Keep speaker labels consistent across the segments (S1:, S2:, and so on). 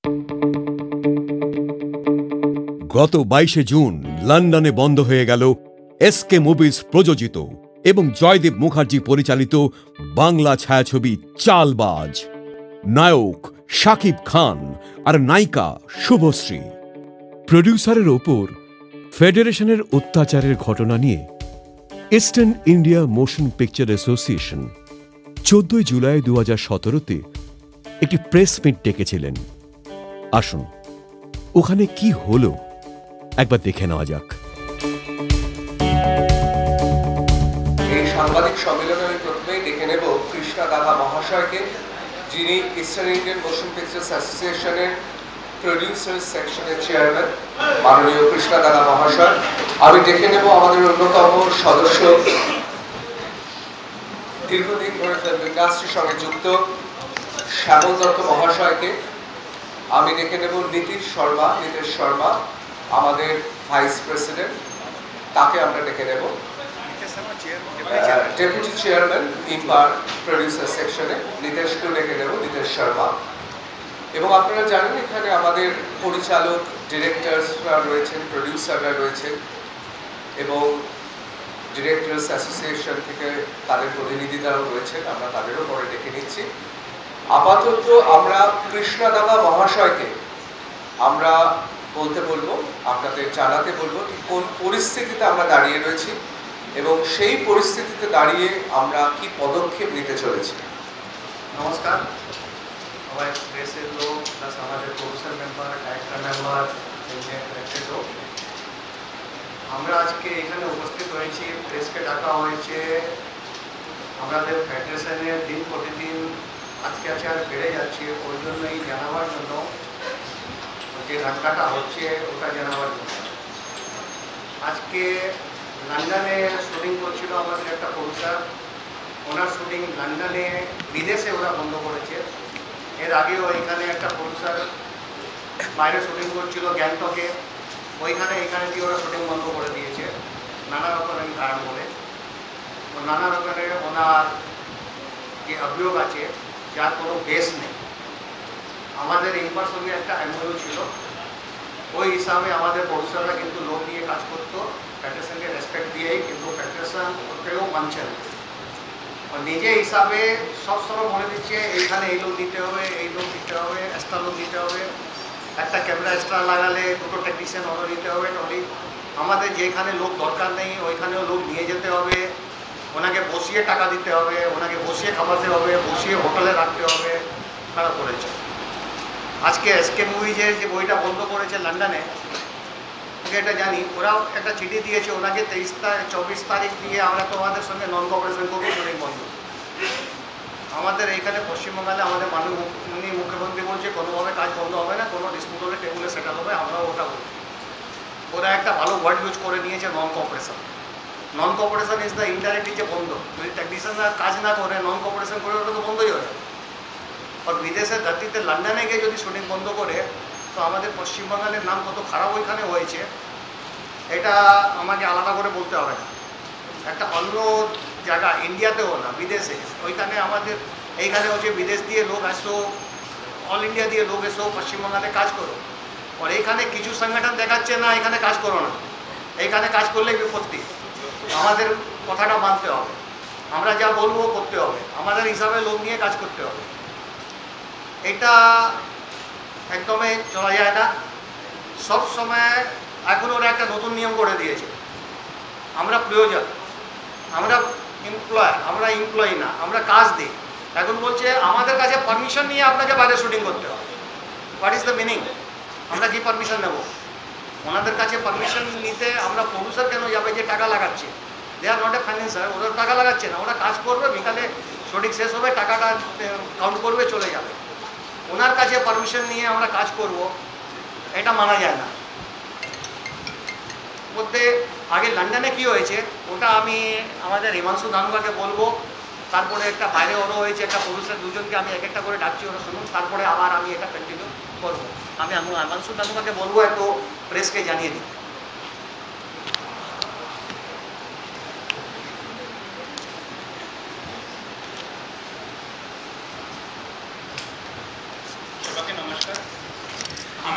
S1: গত 22শে জুন লন্ডনে বন্ধ হয়ে গেল এসকে মুভিজ প্রযোজিত এবং জয়দেব মুখার্জি পরিচালিত বাংলা ছায়াছবি চালবাজ। নায়ক শাকিব খান আর নায়িকা শুভশ্রী। প্রডিউসারের ওপর ফেডারেশনের অত্যাচারের ঘটনা নিয়ে Eastern India Motion Picture Association 14 July 2017-তে একটি প্রেস মিট ডেকেছিলেন। আসুন ওখানে কি হলো একবার দেখে নেওয়া যাক।
S2: এই সাংবাদিক সম্মেলনে আমি প্রথমেই ডেকে নেব কৃষ্ণা দাভা মহাশয়কে, যিনি ইস্টার্ন ইন্ডিয়ান মোশন পিকচার্স অ্যাসোসিয়েশনের প্রডিউসার সেকশনের চেয়ারম্যান মাননীয় কৃষ্ণা দাভা মহাশয়। আমি ডেকে নেব আমাদের অন্যতম সদস্য, দীর্ঘদিন ধরে ফিল্ম ইন্ডাস্ট্রির সঙ্গে যুক্ত শ্যামল দত্ত মহাশয়কে। আমি ডেকে নেব নীতিশ শর্মা, আমাদের ভাইস প্রেসিডেন্ট, তাকে আমরা ডেকে নেব। ডেপুটি চেয়ারম্যান ইম্পার প্রডিউসার সেকশনে নীতিশকেও ডেকে নেব, নীতিশ শর্মা। এবং আপনারা জানেন এখানে আমাদের পরিচালক, ডিরেক্টরসরা রয়েছেন, প্রডিউসাররা রয়েছেন এবং ডিরেক্টরস অ্যাসোসিয়েশন থেকে তাদের প্রতিনিধিরাও রয়েছেন, আমরা তাদেরও পরে ডেকে নিচ্ছি। আপাতত আমরা কৃষ্ণা দাভা মহাশয়কে আমরা বলতে বলবো, আপনাদের জানাতে বলবো ঠিক কোন পরিস্থিতিতে আমরা দাঁড়িয়ে রয়েছি এবং সেই পরিস্থিতিতে দাঁড়িয়ে আমরা কি পদক্ষেপ নিতে চলেছি।
S3: নমস্কার সবাই, প্রেসের লোক প্লাস আমাদের প্রফেসর মেম্বার, ডাইরেক্টর মেম্বার, লোক, আমরা আজকে এখানে উপস্থিত হয়েছি। প্রেসকে ডাকা হয়েছে আমাদের ফেডারেশনের দিন প্রতিদিন অত্যাচার বেড়ে যাচ্ছে, ওই জন্যই জানাবার জন্য, যে ধাক্কাটা হচ্ছে ওটা জানাবার জন্য। আজকে লন্ডনে শুটিং করছিল আমাদের একটা প্রডিউসার, ওনার শুটিং লন্ডনে, বিদেশে ওরা বন্ধ করেছে। এর আগেও এখানে একটা প্রডিউসার বাইরে শুটিং করছিল গ্যাংটকে, এখানে দিয়ে ওরা শুটিং বন্ধ করে দিয়েছে নানা রকমের কারণ বলে। নানা রকমের ওনার যে অভিযোগ আছে যার কোনো বেস নেই। আমাদের ইম্পার সঙ্গে একটা এমওইউ ছিল, ওই হিসাবে আমাদের প্রডিউসাররা কিন্তু লোক নিয়ে কাজ করতো ফেডারেশনকে রেসপেক্ট দিয়েই, কিন্তু ফেডারেশন ওকেও মানছে না। নিজে হিসাবে সবসময় বলে দিচ্ছে এইখানে এই লোক দিতে হবে, এই লোক দিতে হবে, এক্সট্রা লোক দিতে হবে, একটা ক্যামেরা এক্সট্রা লাগালে দুটো টেকনিশিয়ান অর্ডার দিতে হবে। টলি আমাদের যেখানে লোক দরকার নেই ওইখানেও লোক নিয়ে যেতে হবে, ওনাকে বসিয়ে টাকা দিতে হবে, ওনাকে বসিয়ে খাওয়াতে হবে, বসিয়ে হোটেলে রাখতে হবে। খারাপ করেছে। আজকে এসকে মুভিজের যে বইটা বন্ধ করেছে লন্ডনে, এটা জানি, ওরাও একটা চিঠি দিয়েছে ওনাকে 24 তারিখ দিয়ে আমরা তোমাদের সঙ্গে নন কোঅপারেশন করবো, শুটিং বন্ধ। আমাদের এইখানে পশ্চিমবঙ্গে আমাদের মাননীয় মুখ্যমন্ত্রী বলছে কোনোভাবে কাজ বন্ধ হবে না, কোনো ডিসপুট হলে টেবিলে সেটেল হবে, আমরাও ওটা বলি। ওরা একটা ভালো ওয়ার্ড ইউজ করে নিয়েছে, non cooperation. Non cooperation is the indirectly যে বন্ধ। যদি টেকনিশিয়ানরা কাজ না করে নন কোঅপারেশন করে ওটা তো বন্ধই হবে। আর বিদেশের ধরতিতে লন্ডনে গিয়ে যদি শুটিং বন্ধ করে, তো আমাদের পশ্চিমবাংলার নাম কত খারাপ ওইখানে হয়েছে এটা আমাকে আলাদা করে বলতে হবে না। একটা অন্য জায়গা, ইন্ডিয়াতেও না, বিদেশে, ওইখানে আমাদের এইখানে হচ্ছে বিদেশ দিয়ে লোক আসো, অল ইন্ডিয়া দিয়ে লোক এসো, পশ্চিমবাংলাতে কাজ করো। আর এইখানে কিছু সংগঠন দেখাচ্ছে না এখানে কাজ করো না, এইখানে কাজ করলেই বিপত্তি। আমাদের কথাটা মানতে হবে, আমরা যা বলবো করতে হবে, আমাদের হিসাবে লোক নিয়ে কাজ করতে হবে। এটা একদমই চলা যায় না। সব সময় এখন ওরা একটা নতুন নিয়ম করে দিয়েছে, আমরা প্রয়োজন, আমরা এমপ্লয়ার, আমরা এমপ্লয়ি না, আমরা কাজ দিই। এখন বলছে আমাদের কাছে পারমিশন নিয়ে আপনাকে বাইরে শুটিং করতে হবে। What is the meaning? আমরা কি পারমিশন নেব? ওনাদের কাছে পারমিশন নিতে আমরা প্রডিউসার কেন যাবে যে টাকা লাগাচ্ছে? দে আর নট এ ফাইন্যান্সার, ওরা টাকা লাগাচ্ছে না, ওরা কাজ করবে, বিকালে শুটিং শেষ হবে, টাকাটা কাউন্ট করবে, চলে যাবে। ওনার কাছে পারমিশন নিয়ে আমরা কাজ করব, এটা মানা যায় না। মধ্যে আগে লন্ডনে কি হয়েছে ওটা আমি আমাদের হিমাংশু ধানুকাকে বলবো, তারপরে একটা বাইরে ওরও হয়েছে, একটা পুরুষের দুজনকে আমি এক একটা করে ডাকছি, ওরা শুনুন, তারপরে আবার আমি এটা কন্টিনিউ করবো। আমি হিমাংশু ধানুকাকে বলবো একটু প্রেসকে জানিয়ে দিতে।
S4: সবাইকে নমস্কার।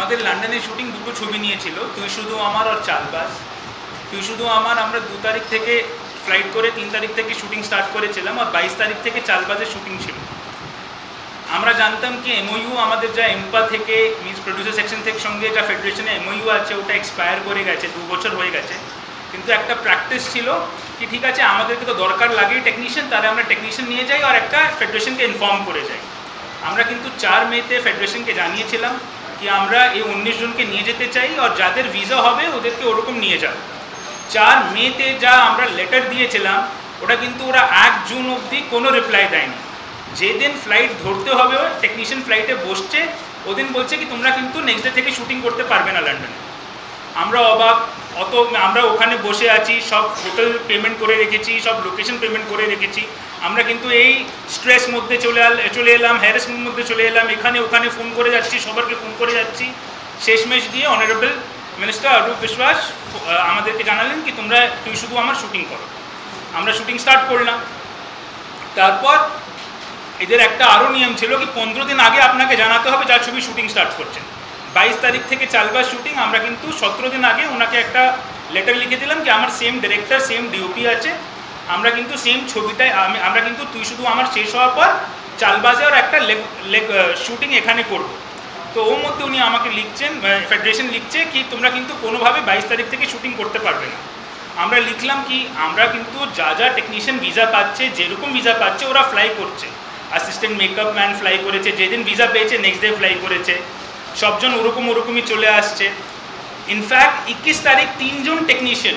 S4: আমাদের লন্ডনে শুটিং দুটো ছবি নিয়েছিল, তুই শুধু আমার আর চালবাজ। তুই শুধু আমার আমরা 2 তারিখ থেকে ফ্লাইট করে 3 তারিখ থেকে শুটিং স্টার্ট করেছিলাম, আর 22 তারিখ থেকে চালবাজের শুটিং ছিল। আমরা জানতাম কি এমওইউ আমাদের যা এমপা থেকে মিনস প্রডিউসার সেকশন থেকে সঙ্গে যা ফেডারেশনে এমওইউ আছে ওটা এক্সপায়ার করে গেছে, 2 বছর হয়ে গেছে। কিন্তু একটা প্র্যাকটিস ছিল কি ঠিক আছে আমাদেরকে তো দরকার লাগেই টেকনিশিয়ান, তাহলে আমরা টেকনিশিয়ান নিয়ে যাই আর একটা ফেডারেশনকে ইনফর্ম করে যাই। আমরা কিন্তু 4 মেতে ফেডারেশনকে জানিয়েছিলাম কি আমরা এই 19 জনকে নিয়ে যেতে চাই আর যাদের ভিসা হবে ওদেরকে ওরকম নিয়ে যাব। 4 মেতে যা আমরা লেটার দিয়েছিলাম ওটা কিন্তু ওরা 1 জুন অবধি কোনো রিপ্লাই দেয়নি। যেদিন ফ্লাইট ধরতে হবে টেকনিশিয়ান ফ্লাইটে বসছে ওদিন বলছে কি তোমরা কিন্তু নেক্সট ডে থেকে শুটিং করতে পারবে না লন্ডনে। আমরা অবাক, আমরা ওখানে বসে আছি, সব হোটেল পেমেন্ট করে রেখেছি, সব লোকেশন পেমেন্ট করে রেখেছি। আমরা কিন্তু এই স্ট্রেস মধ্যে চলে এলাম, হ্যারাসমেন্ট মধ্যে চলে এলাম, এখানে ওখানে ফোন করে যাচ্ছি, সবারকে ফোন করে যাচ্ছি। শেষমেশ দিয়ে অনারেবল মিনিস্টার অরূপ বিশ্বাস আমাদেরকে জানালেন কি তুই শুধু আমার শুটিং করো। আমরা শুটিং স্টার্ট করলাম। তারপর এদের একটা আরও নিয়ম ছিল কি 15 দিন আগে আপনাকে জানাতে হবে যার ছবি শুটিং স্টার্ট করছেন। 22 তারিখ থেকে চালবাজ শুটিং, আমরা কিন্তু 17 দিন আগে ওনাকে একটা লেটার লিখে দিলাম কি আমার সেম ডিরেক্টর সেম ডিওপি আছে, আমরা কিন্তু সেম ছবিটায় আমরা কিন্তু তুই শুধু আমার শেষ হওয়ার পর চালবাজে আর একটা শুটিং এখানে করব। তো ওর মধ্যে উনি আমাকে লিখছেন, ফেডারেশন লিখছে কি তোমরা কিন্তু কোনোভাবে 22 তারিখ থেকে শুটিং করতে পারবে না। আমরা লিখলাম কি আমরা কিন্তু যা টেকনিশিয়ান ভিসা পাচ্ছে যেরকম ভিসা পাচ্ছে ওরা ফ্লাই করছে। অ্যাসিস্ট্যান্ট মেকআপ ম্যান ফ্লাই করেছে, যেদিন ভিসা পেয়েছে নেক্সট ডে ফ্লাই করেছে, সবজন ওরকমই চলে আসছে। ইনফ্যাক্ট 21 তারিখ 3 জন টেকনিশিয়ান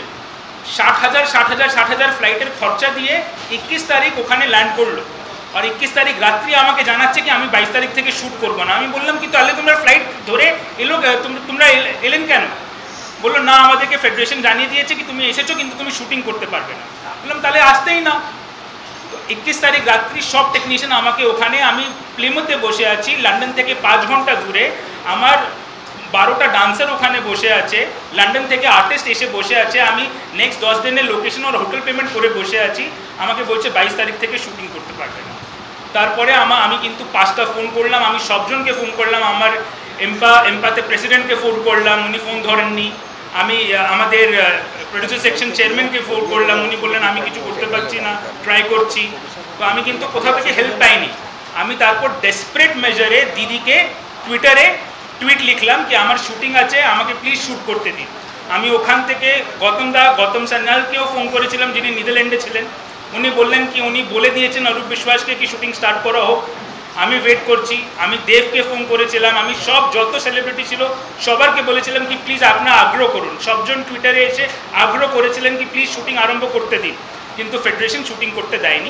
S4: 60,000 ফ্লাইটের খরচা দিয়ে 21 তারিখ ওখানে ল্যান্ড করলো। আর 21 তারিখ রাত্রি আমাকে জানাচ্ছে কি আমি 22 তারিখ থেকে শ্যুট করবো না। আমি বললাম কি তাহলে তোমরা ফ্লাইট ধরে তোমরা এলেন কেন? বললো না আমাদেরকে ফেডারেশন জানিয়ে দিয়েছে কি তুমি এসেছো কিন্তু তুমি শুটিং করতে পারবে না। বললাম তাহলে আসতেই না। 21 তারিখ রাত্রি সব টেকনিশিয়ান আমাকে ওখানে, আমি প্লিমুথে বসে আছি লন্ডন থেকে 5 ঘন্টা দূরে, আমার 12টা ডান্সার ওখানে বসে আছে, লন্ডন থেকে আর্টিস্ট এসে বসে আছে, আমি নেক্সট 10 দিনের লোকেশন আর হোটেল পেমেন্ট করে বসে আছি। আমাকে বলছে 22 তারিখ থেকে শুটিং করতে পারবে না। তারপরে আমি কিন্তু 5টা ফোন করলাম, আমি সবজনকে ফোন করলাম, আমার এমপাতে প্রেসিডেন্টকে ফোন করলাম, উনি ফোন ধরেননি। আমি আমাদের প্রডিউসার সেকশন চেয়ারম্যানকে ফোন করলাম, উনি বললেন আমি কিছু করতে পারছি না, ট্রাই করছি। তো আমি কিন্তু কোথাও থেকে হেল্প পাইনি। আমি তারপর ডেসপারেট মেজারে দিদিকে টুইটারে টুইট লিখলাম কি আমার শুটিং আছে, আমাকে প্লিজ শ্যুট করতে দিন। আমি ওখান থেকে গৌতম সান্যালকেও ফোন করেছিলাম যিনি নেদারল্যান্ডে ছিলেন। উনি বললেন কি উনি বলে দিয়েছেন অরূপ বিশ্বাসকে কি শুটিং স্টার্ট করা হোক। আমি ওয়েট করছি। আমি দেবকে ফোন করেছিলাম, আমি যত সেলিব্রিটি ছিল সবারকে বলেছিলাম কি প্লিজ আপনারা আগ্রহ করুন। সবজন টুইটারে এসে আগ্রহ করেছিলেন কি প্লিজ শুটিং আরম্ভ করতে দিন, কিন্তু ফেডারেশন শুটিং করতে দেয়নি।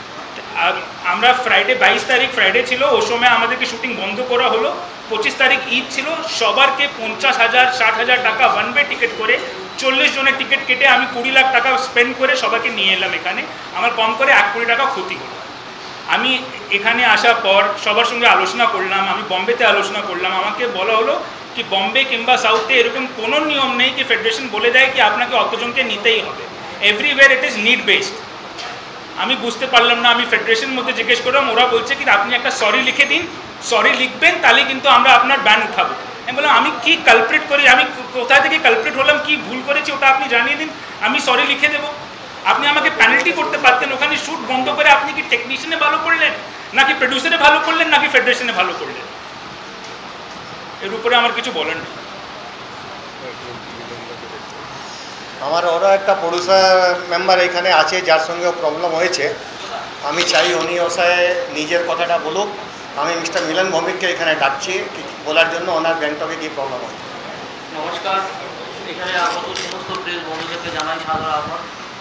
S4: আমরা ফ্রাইডে 22 তারিখ ফ্রাইডে ছিল, ওই সময় আমাদেরকে শুটিং বন্ধ করা হলো। 25 তারিখ ঈদ ছিল, সবারকে 50,000 60,000 টাকা ওয়ান ওয়ে টিকিট করে 40 জনের টিকিট কেটে আমি 20 লাখ টাকা স্পেন্ড করে সবাইকে নিয়ে এলাম এখানে। আমার কম করে 1 কোটি টাকা ক্ষতি হলো। আমি এখানে আসার পর সবার সঙ্গে আলোচনা করলাম, আমি বম্বেতে আলোচনা করলাম। আমাকে বলা হলো কি বম্বে কিংবা সাউথে এরকম কোনো নিয়ম নেই কি ফেডারেশন বলে দেয় কি আপনাকে অতজনকে নিতেই হবে। Everywhere it is need based. আমি বুঝতে পারলাম না, আমি ফেডারেশন মধ্যে জিজ্ঞেস করলাম, ওরা বলছে কি আপনি একটা সরি লিখে দিন, সরি লিখবেন তাহলে কিন্তু আমরা আপনার ব্যান উঠাবো। আমি বললাম আমি কি কালপ্রিট করি, আমি কোথা থেকে কালপ্রিট হলাম, কি ভুল করেছি ওটা আপনি জানিয়ে দিন, আমি সরি লিখে দেবো। আপনি আমাকে পেনাল্টি করতে পারতেন, ওখানে শ্যুট বন্ধ করে আপনি কি টেকনিশিয়ানে ভালো করলেন নাকি প্রডিউসারে ভালো করলেন নাকি ফেডারেশনে ভালো করলেন? এর উপরে আমার কিছু বলার নেই।
S3: আমার ওরা একটা প্রডিউসার মেম্বার এখানে আছে যার সঙ্গে প্রবলেম হয়েছে। আমি চাই উনি ওসায় নিজের কথাটা বলুক। আমি মিস্টার মিলন ভৌমিককে এখানে ডাকছি বলার জন্য ওনার গ্যাংটকে কী প্রবলেম হয়েছে।
S5: নমস্কার, এখানে আগত সমস্ত প্রেস বন্ধুদেরকে জানাই সাদর আহ্বান।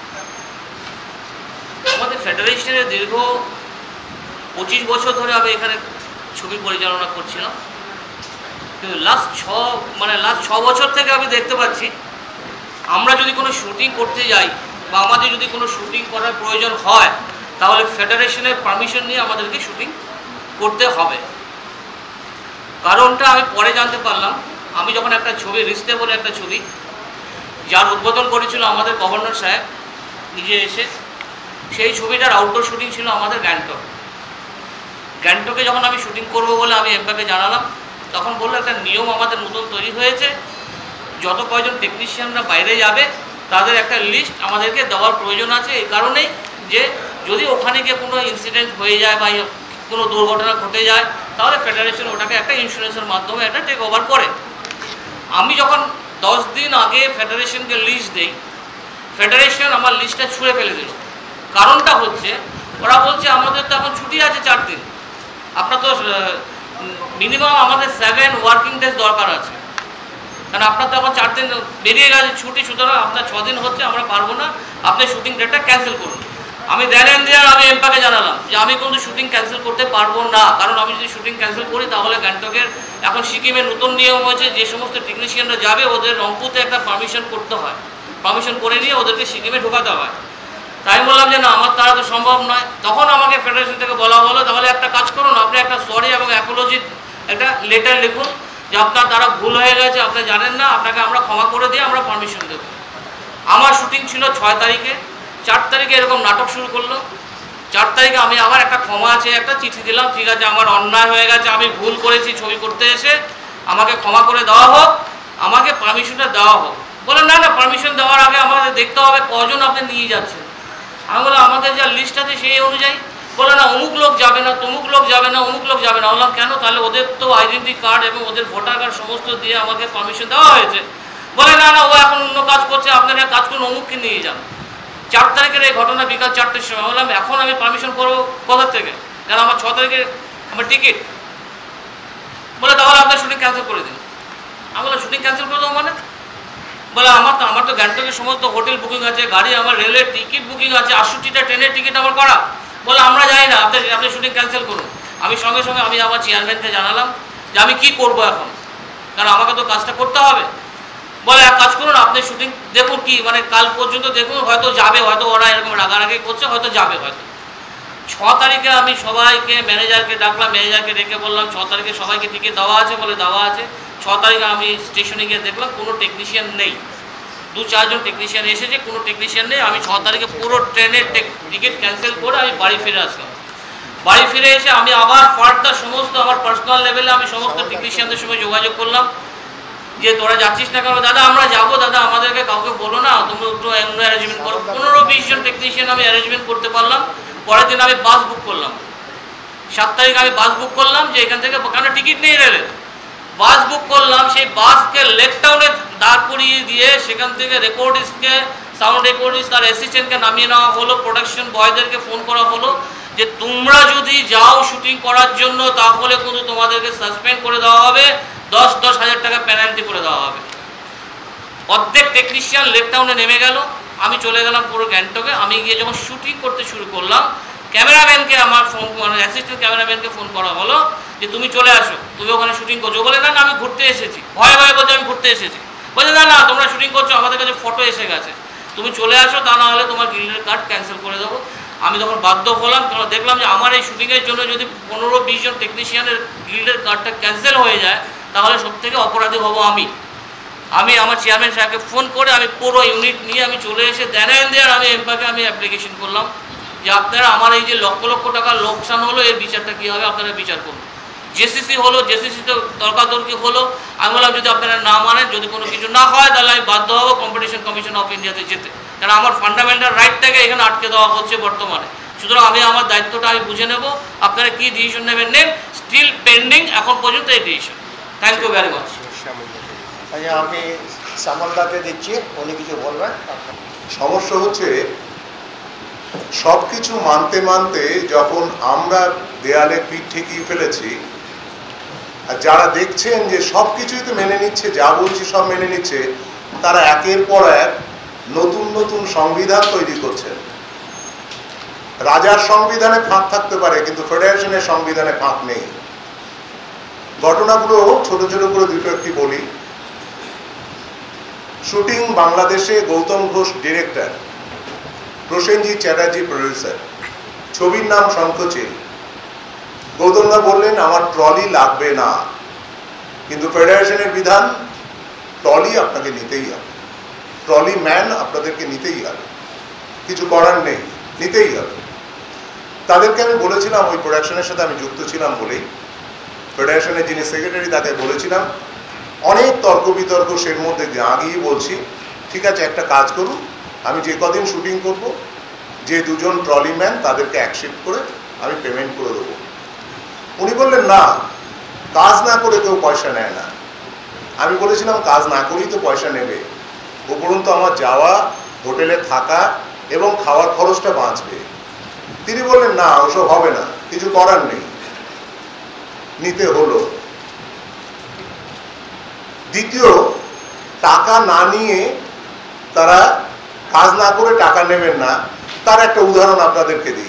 S5: আমাদের ফেডারেশনের দীর্ঘ 25 বছর ধরে আমি এখানে ছবি পরিচালনা করছিলাম, কিন্তু লাস্ট 6 বছর থেকে আমি দেখতে পাচ্ছি আমরা যদি কোনো শুটিং করতে যাই বা আমাদের যদি কোনো শুটিং করার প্রয়োজন হয় তাহলে ফেডারেশনের পারমিশন নিয়ে আমাদেরকে শুটিং করতে হবে। কারণটা আমি পরে জানতে পারলাম। আমি যখন একটা ছবি রিস্তে বলে একটা ছবি যার উদ্বোধন করেছিল আমাদের গভর্নর সাহেব নিজে এসে, সেই ছবিটার আউটডোর শুটিং ছিল আমাদের গ্যাংটকে যখন আমি শুটিং করব বলে আমি এমপাকে জানালাম, তখন বললো একটা নিয়ম আমাদের নতুন তৈরি হয়েছে, যত কয়জন টেকনিশিয়ানরা বাইরে যাবে তাদের একটা লিস্ট আমাদেরকে দেওয়ার প্রয়োজন আছে, এই কারণেই যে যদি ওখানে গিয়ে কোনো ইনসিডেন্ট হয়ে যায় বা কোনো দুর্ঘটনা ঘটে যায় তাহলে ফেডারেশন ওটাকে একটা ইন্স্যুরেন্সের মাধ্যমে একটা টেক ওভার করে। আমি যখন 10 দিন আগে ফেডারেশনকে লিস্ট দিই, ফেডারেশন আমার লিস্টটা ছুঁড়ে ফেলে দিল। কারণটা হচ্ছে ওরা বলছে আমাদের তো এখন ছুটি আছে 4 দিন, আপনার তো মিনিমাম আমাদের 7 ওয়ার্কিং ডেজ দরকার আছে, কারণ আপনার তো এখন 4 দিন বেরিয়ে গেছে ছুটি, সুতরাং আপনার 6 দিন হচ্ছে, আমরা পারবো না, আপনি শুটিং ডেটটা ক্যান্সেল করুন। আমি দেন আমি এমপাকে জানালাম যে আমি কিন্তু শুটিং ক্যান্সেল করতে পারবো না, কারণ আমি যদি শুটিং ক্যান্সেল করি তাহলে গ্যাংটকের এখন সিকিমের নতুন নিয়ম হয়েছে, যে সমস্ত টেকনিশিয়ানরা যাবে ওদের রংপুতে একটা পারমিশন করতে হয়, পারমিশন করে নিয়ে ওদেরকে সিকিমে ঢোকাতে হয়। তাই বললাম যে না, আমার তারা তো সম্ভব নয়। তখন আমাকে ফেডারেশন থেকে বলা হলো তাহলে একটা কাজ করুন, আপনি একটা সরি এবং অ্যাপোলজি একটা লেটার লিখুন যে আপনার দ্বারা ভুল হয়ে গেছে, আপনি জানেন না, আপনাকে আমরা ক্ষমা করে দিয়ে আমরা পারমিশন দেবো। আমার শুটিং ছিল 6 তারিখে, 4 তারিখে এরকম নাটক শুরু করলো। 4 তারিখে আমি আবার একটা ক্ষমা আছে একটা চিঠি দিলাম, ঠিক আছে আমার অন্যায় হয়ে গেছে, আমি ভুল করেছি ছবি করতে এসে, আমাকে ক্ষমা করে দেওয়া হোক, আমাকে পারমিশনটা দেওয়া হোক। বলে না না, পারমিশন দেওয়ার আগে আমাদের দেখতে হবে কজন আপনি নিয়ে যাচ্ছেন। আমি বললাম আমাদের যা লিস্ট আছে সেই অনুযায়ী। বলে না অমুক লোক যাবে না, তমুক লোক যাবে না, অমুক লোক যাবে না। বললাম কেন? তাহলে ওদের তো আইডেন্টি কার্ড এবং ওদের ভোটার কার্ড সমস্ত দিয়ে আমাকে পারমিশন দেওয়া হয়েছে। বলে না না, ও এখন অন্য কাজ করছে, আপনারা কাজ করুন, অমুককে নিয়ে যান। 4 তারিখের এই ঘটনা বিকাল 4টের সময়। বললাম এখন আমি পারমিশন করবো কোথা থেকে, কারণ আমার 6 তারিখে আমার টিকিট। বলে তাহলে আপনার শুটিং ক্যান্সেল করে দিন। আমি বললাম শুটিং ক্যান্সেল করে দেবো মানে? বলে আমার তো গ্যাংটকের সমস্ত হোটেল বুকিং আছে, গাড়ি আমার রেলের টিকিট বুকিং আছে, 68টা ট্রেনের টিকিট আমার করা। বলে আমরা যাই না, আপনি শুটিং ক্যান্সেল করুন। আমি সঙ্গে সঙ্গে আমি আমার চেয়ারম্যানকে জানালাম যে আমি কি করবো এখন, কারণ আমাকে তো কাজটা করতে হবে। বলে এক কাজ করুন, আপনি শুটিং দেখুন কি মানে কাল পর্যন্ত দেখুন, হয়তো যাবে, হয়তো ওরা এরকম রাগারাগি করছে, হয়তো যাবে হয়তো। 6 তারিখে আমি সবাইকে ম্যানেজারকে ডাকলাম, ম্যানেজারকে ডেকে বললাম 6 তারিখে সবাইকে টিকিট দেওয়া আছে, বলে দেওয়া আছে। 6 তারিখে আমি স্টেশনে গিয়ে দেখলাম কোনো টেকনিশিয়ান নেই, 2-4 জন টেকনিশিয়ান এসেছে, কোনো টেকনিশিয়ান নেই। আমি 6 তারিখে পুরো ট্রেনের টিকিট ক্যান্সেল করে আমি বাড়ি ফিরে আসলাম। বাড়ি ফিরে এসে আমি আবার ফার্দার সমস্ত আমার পার্সোনাল লেভেলে আমি সমস্ত টেকনিশিয়ানদের সঙ্গে যোগাযোগ করলাম যে তোরা যাচ্ছিস না কেন? দাদা আমরা যাবো, দাদা আমাদেরকে কাউকে বলো না, তুমি একটু অ্যারেঞ্জমেন্ট করো। 15-20 জন টেকনিশিয়ান আমি অ্যারেঞ্জমেন্ট করতে পারলাম। পরের দিন আমি বাস বুক করলাম, 7 তারিখ আমি বাস বুক করলাম যে এখান থেকে, কেন টিকিট নেই রেলে, বাস বুক করলাম। সেই বাসকে লেক টাউনে দাঁড় করিয়ে দিয়ে সেখান থেকে রেকর্ডিস্টকে, সাউন্ড রেকর্ডিস্ট তার অ্যাসিস্ট্যান্টকে নামিয়ে নেওয়া হলো, প্রোডাকশন বয়দেরকে ফোন করা হলো যে তোমরা যদি যাও শুটিং করার জন্য তাহলে কিন্তু তোমাদেরকে সাসপেন্ড করে দেওয়া হবে, 10 হাজার টাকা পেনাল্টি করে দেওয়া হবে। অর্ধেক টেকনিশিয়ান লেক টাউনে নেমে গেল, আমি চলে গেলাম পুরো গ্যাংটকে। আমি গিয়ে যখন শুটিং করতে শুরু করলাম, ক্যামেরাম্যানকে আমার ফোন, মানে অ্যাসিস্ট্যান্ট ক্যামেরাম্যানকে ফোন করা হলো যে তুমি চলে আসো, তুমি ওখানে শুটিং করছো। বলে না না আমি ঘুরতে এসেছি, ভয়ে ভয়ে বলছে আমি ঘুরতে এসেছি। বলছে না না তোমরা শুটিং করছো, আমাদের কাছে ফটো এসে গেছে, তুমি চলে আসো, তা না হলে তোমার গিল্ডের কার্ড ক্যান্সেল করে দেবো। আমি তখন বাধ্য হলাম, কারণ দেখলাম যে আমার এই শুটিংয়ের জন্য যদি 15-20 জন টেকনিশিয়ানের গিল্ডের কার্ডটা ক্যান্সেল হয়ে যায় তাহলে সব থেকে অপরাধী হব আমি। আমার চেয়ারম্যান সাহেবকে ফোন করে আমি পুরো ইউনিট নিয়ে আমি চলে এসে দেন আমি এমপাকে আমি অ্যাপ্লিকেশন করলাম যে আপনারা আমার এই যে লক্ষ লক্ষ টাকা লোকসান হলো এর বিচারটা কী হবে আপনারা বিচার করুন। জেসিসি হলো, জেসিসিতে তর্কাতর্কি হলো। আমি বললাম যদি আপনারা না মানেন, যদি কোনো কিছু না হয় তাহলে আমি বাধ্য হবো কম্পিটিশন কমিশন অফ ইন্ডিয়াতে যেতে, কারণ আমার ফান্ডামেন্টাল রাইটটাকে এখানে আটকে দেওয়া হচ্ছে বর্তমানে। সুতরাং আমি আমার দায়িত্বটা আমি বুঝে নেব, আপনারা কী ডিসিশন নেবেন নেন, স্টিল পেন্ডিং এখন পর্যন্ত এই decision. Thank you very much.
S3: আমি সামলদাকে দিচ্ছি, উনি কিছু বলবেন।
S6: সমস্যা হচ্ছে সব কিছু মানতে মানতে যখন আমরা দেয়ালে পিঠ ঠেকিয়ে ফেলেছি, আর যারা দেখছেন যে সব কিছুই তো মেনে নিচ্ছে, যা বলছি সব মেনে নিচ্ছে, তারা একের পর এক নতুন নতুন সংবিধান তৈরি করছেন। রাজার সংবিধানে ফাঁক থাকতে পারে, কিন্তু ফেডারেশনের সংবিধানে ফাঁক নেই। ঘটনাগুলো ছোট ছোট করে দুটো একটি বলি। শুটিং বাংলাদেশে, গৌতম ঘোষ ডিরেক্টর, প্রসেনজিৎ চ্যাটার্জি প্রডিউসার, ছবির নাম শঙ্খচিল। গৌতমদা বললেন আমার ট্রলি লাগবে না, কিন্তু ফেডারেশনের বিধান ট্রলি আপনাকে নিতেই হবে, ট্রলি ম্যান আপনাদেরকে নিতেই হবে, কিছু করার নেই, নিতেই হবে। তাদেরকে আমি বলেছিলাম, ওই প্রোডাকশনের সাথে আমি যুক্ত ছিলাম বলেই, ফেডারেশনের যিনি সেক্রেটারি তাকে বলেছিলাম, অনেক তর্ক বিতর্ক সের মধ্যে আগেই বলছি, ঠিক আছে একটা কাজ করুন, আমি যে কদিন শুটিং করব যে দুজন ট্রলিম্যান তাদেরকে অ্যাকসেপ্ট করে আমি পেমেন্ট করে দেবো। উনি বললেন না, কাজ না করে কেউ পয়সা নেয় না। আমি বলেছিলাম কাজ না করেই তো পয়সা নেবে, উপরন্তু আমার যাওয়া, হোটেলে থাকা এবং খাওয়ার খরচটা বাঁচবে। তিনি বললেন না ওসব হবে না, কিছু করার নেই, নিতে হলো। দ্বিতীয়, টাকা না নিয়ে তারা কাজ না করে টাকা নেবেন না, তার একটা উদাহরণ আপনাদেরকে দিই।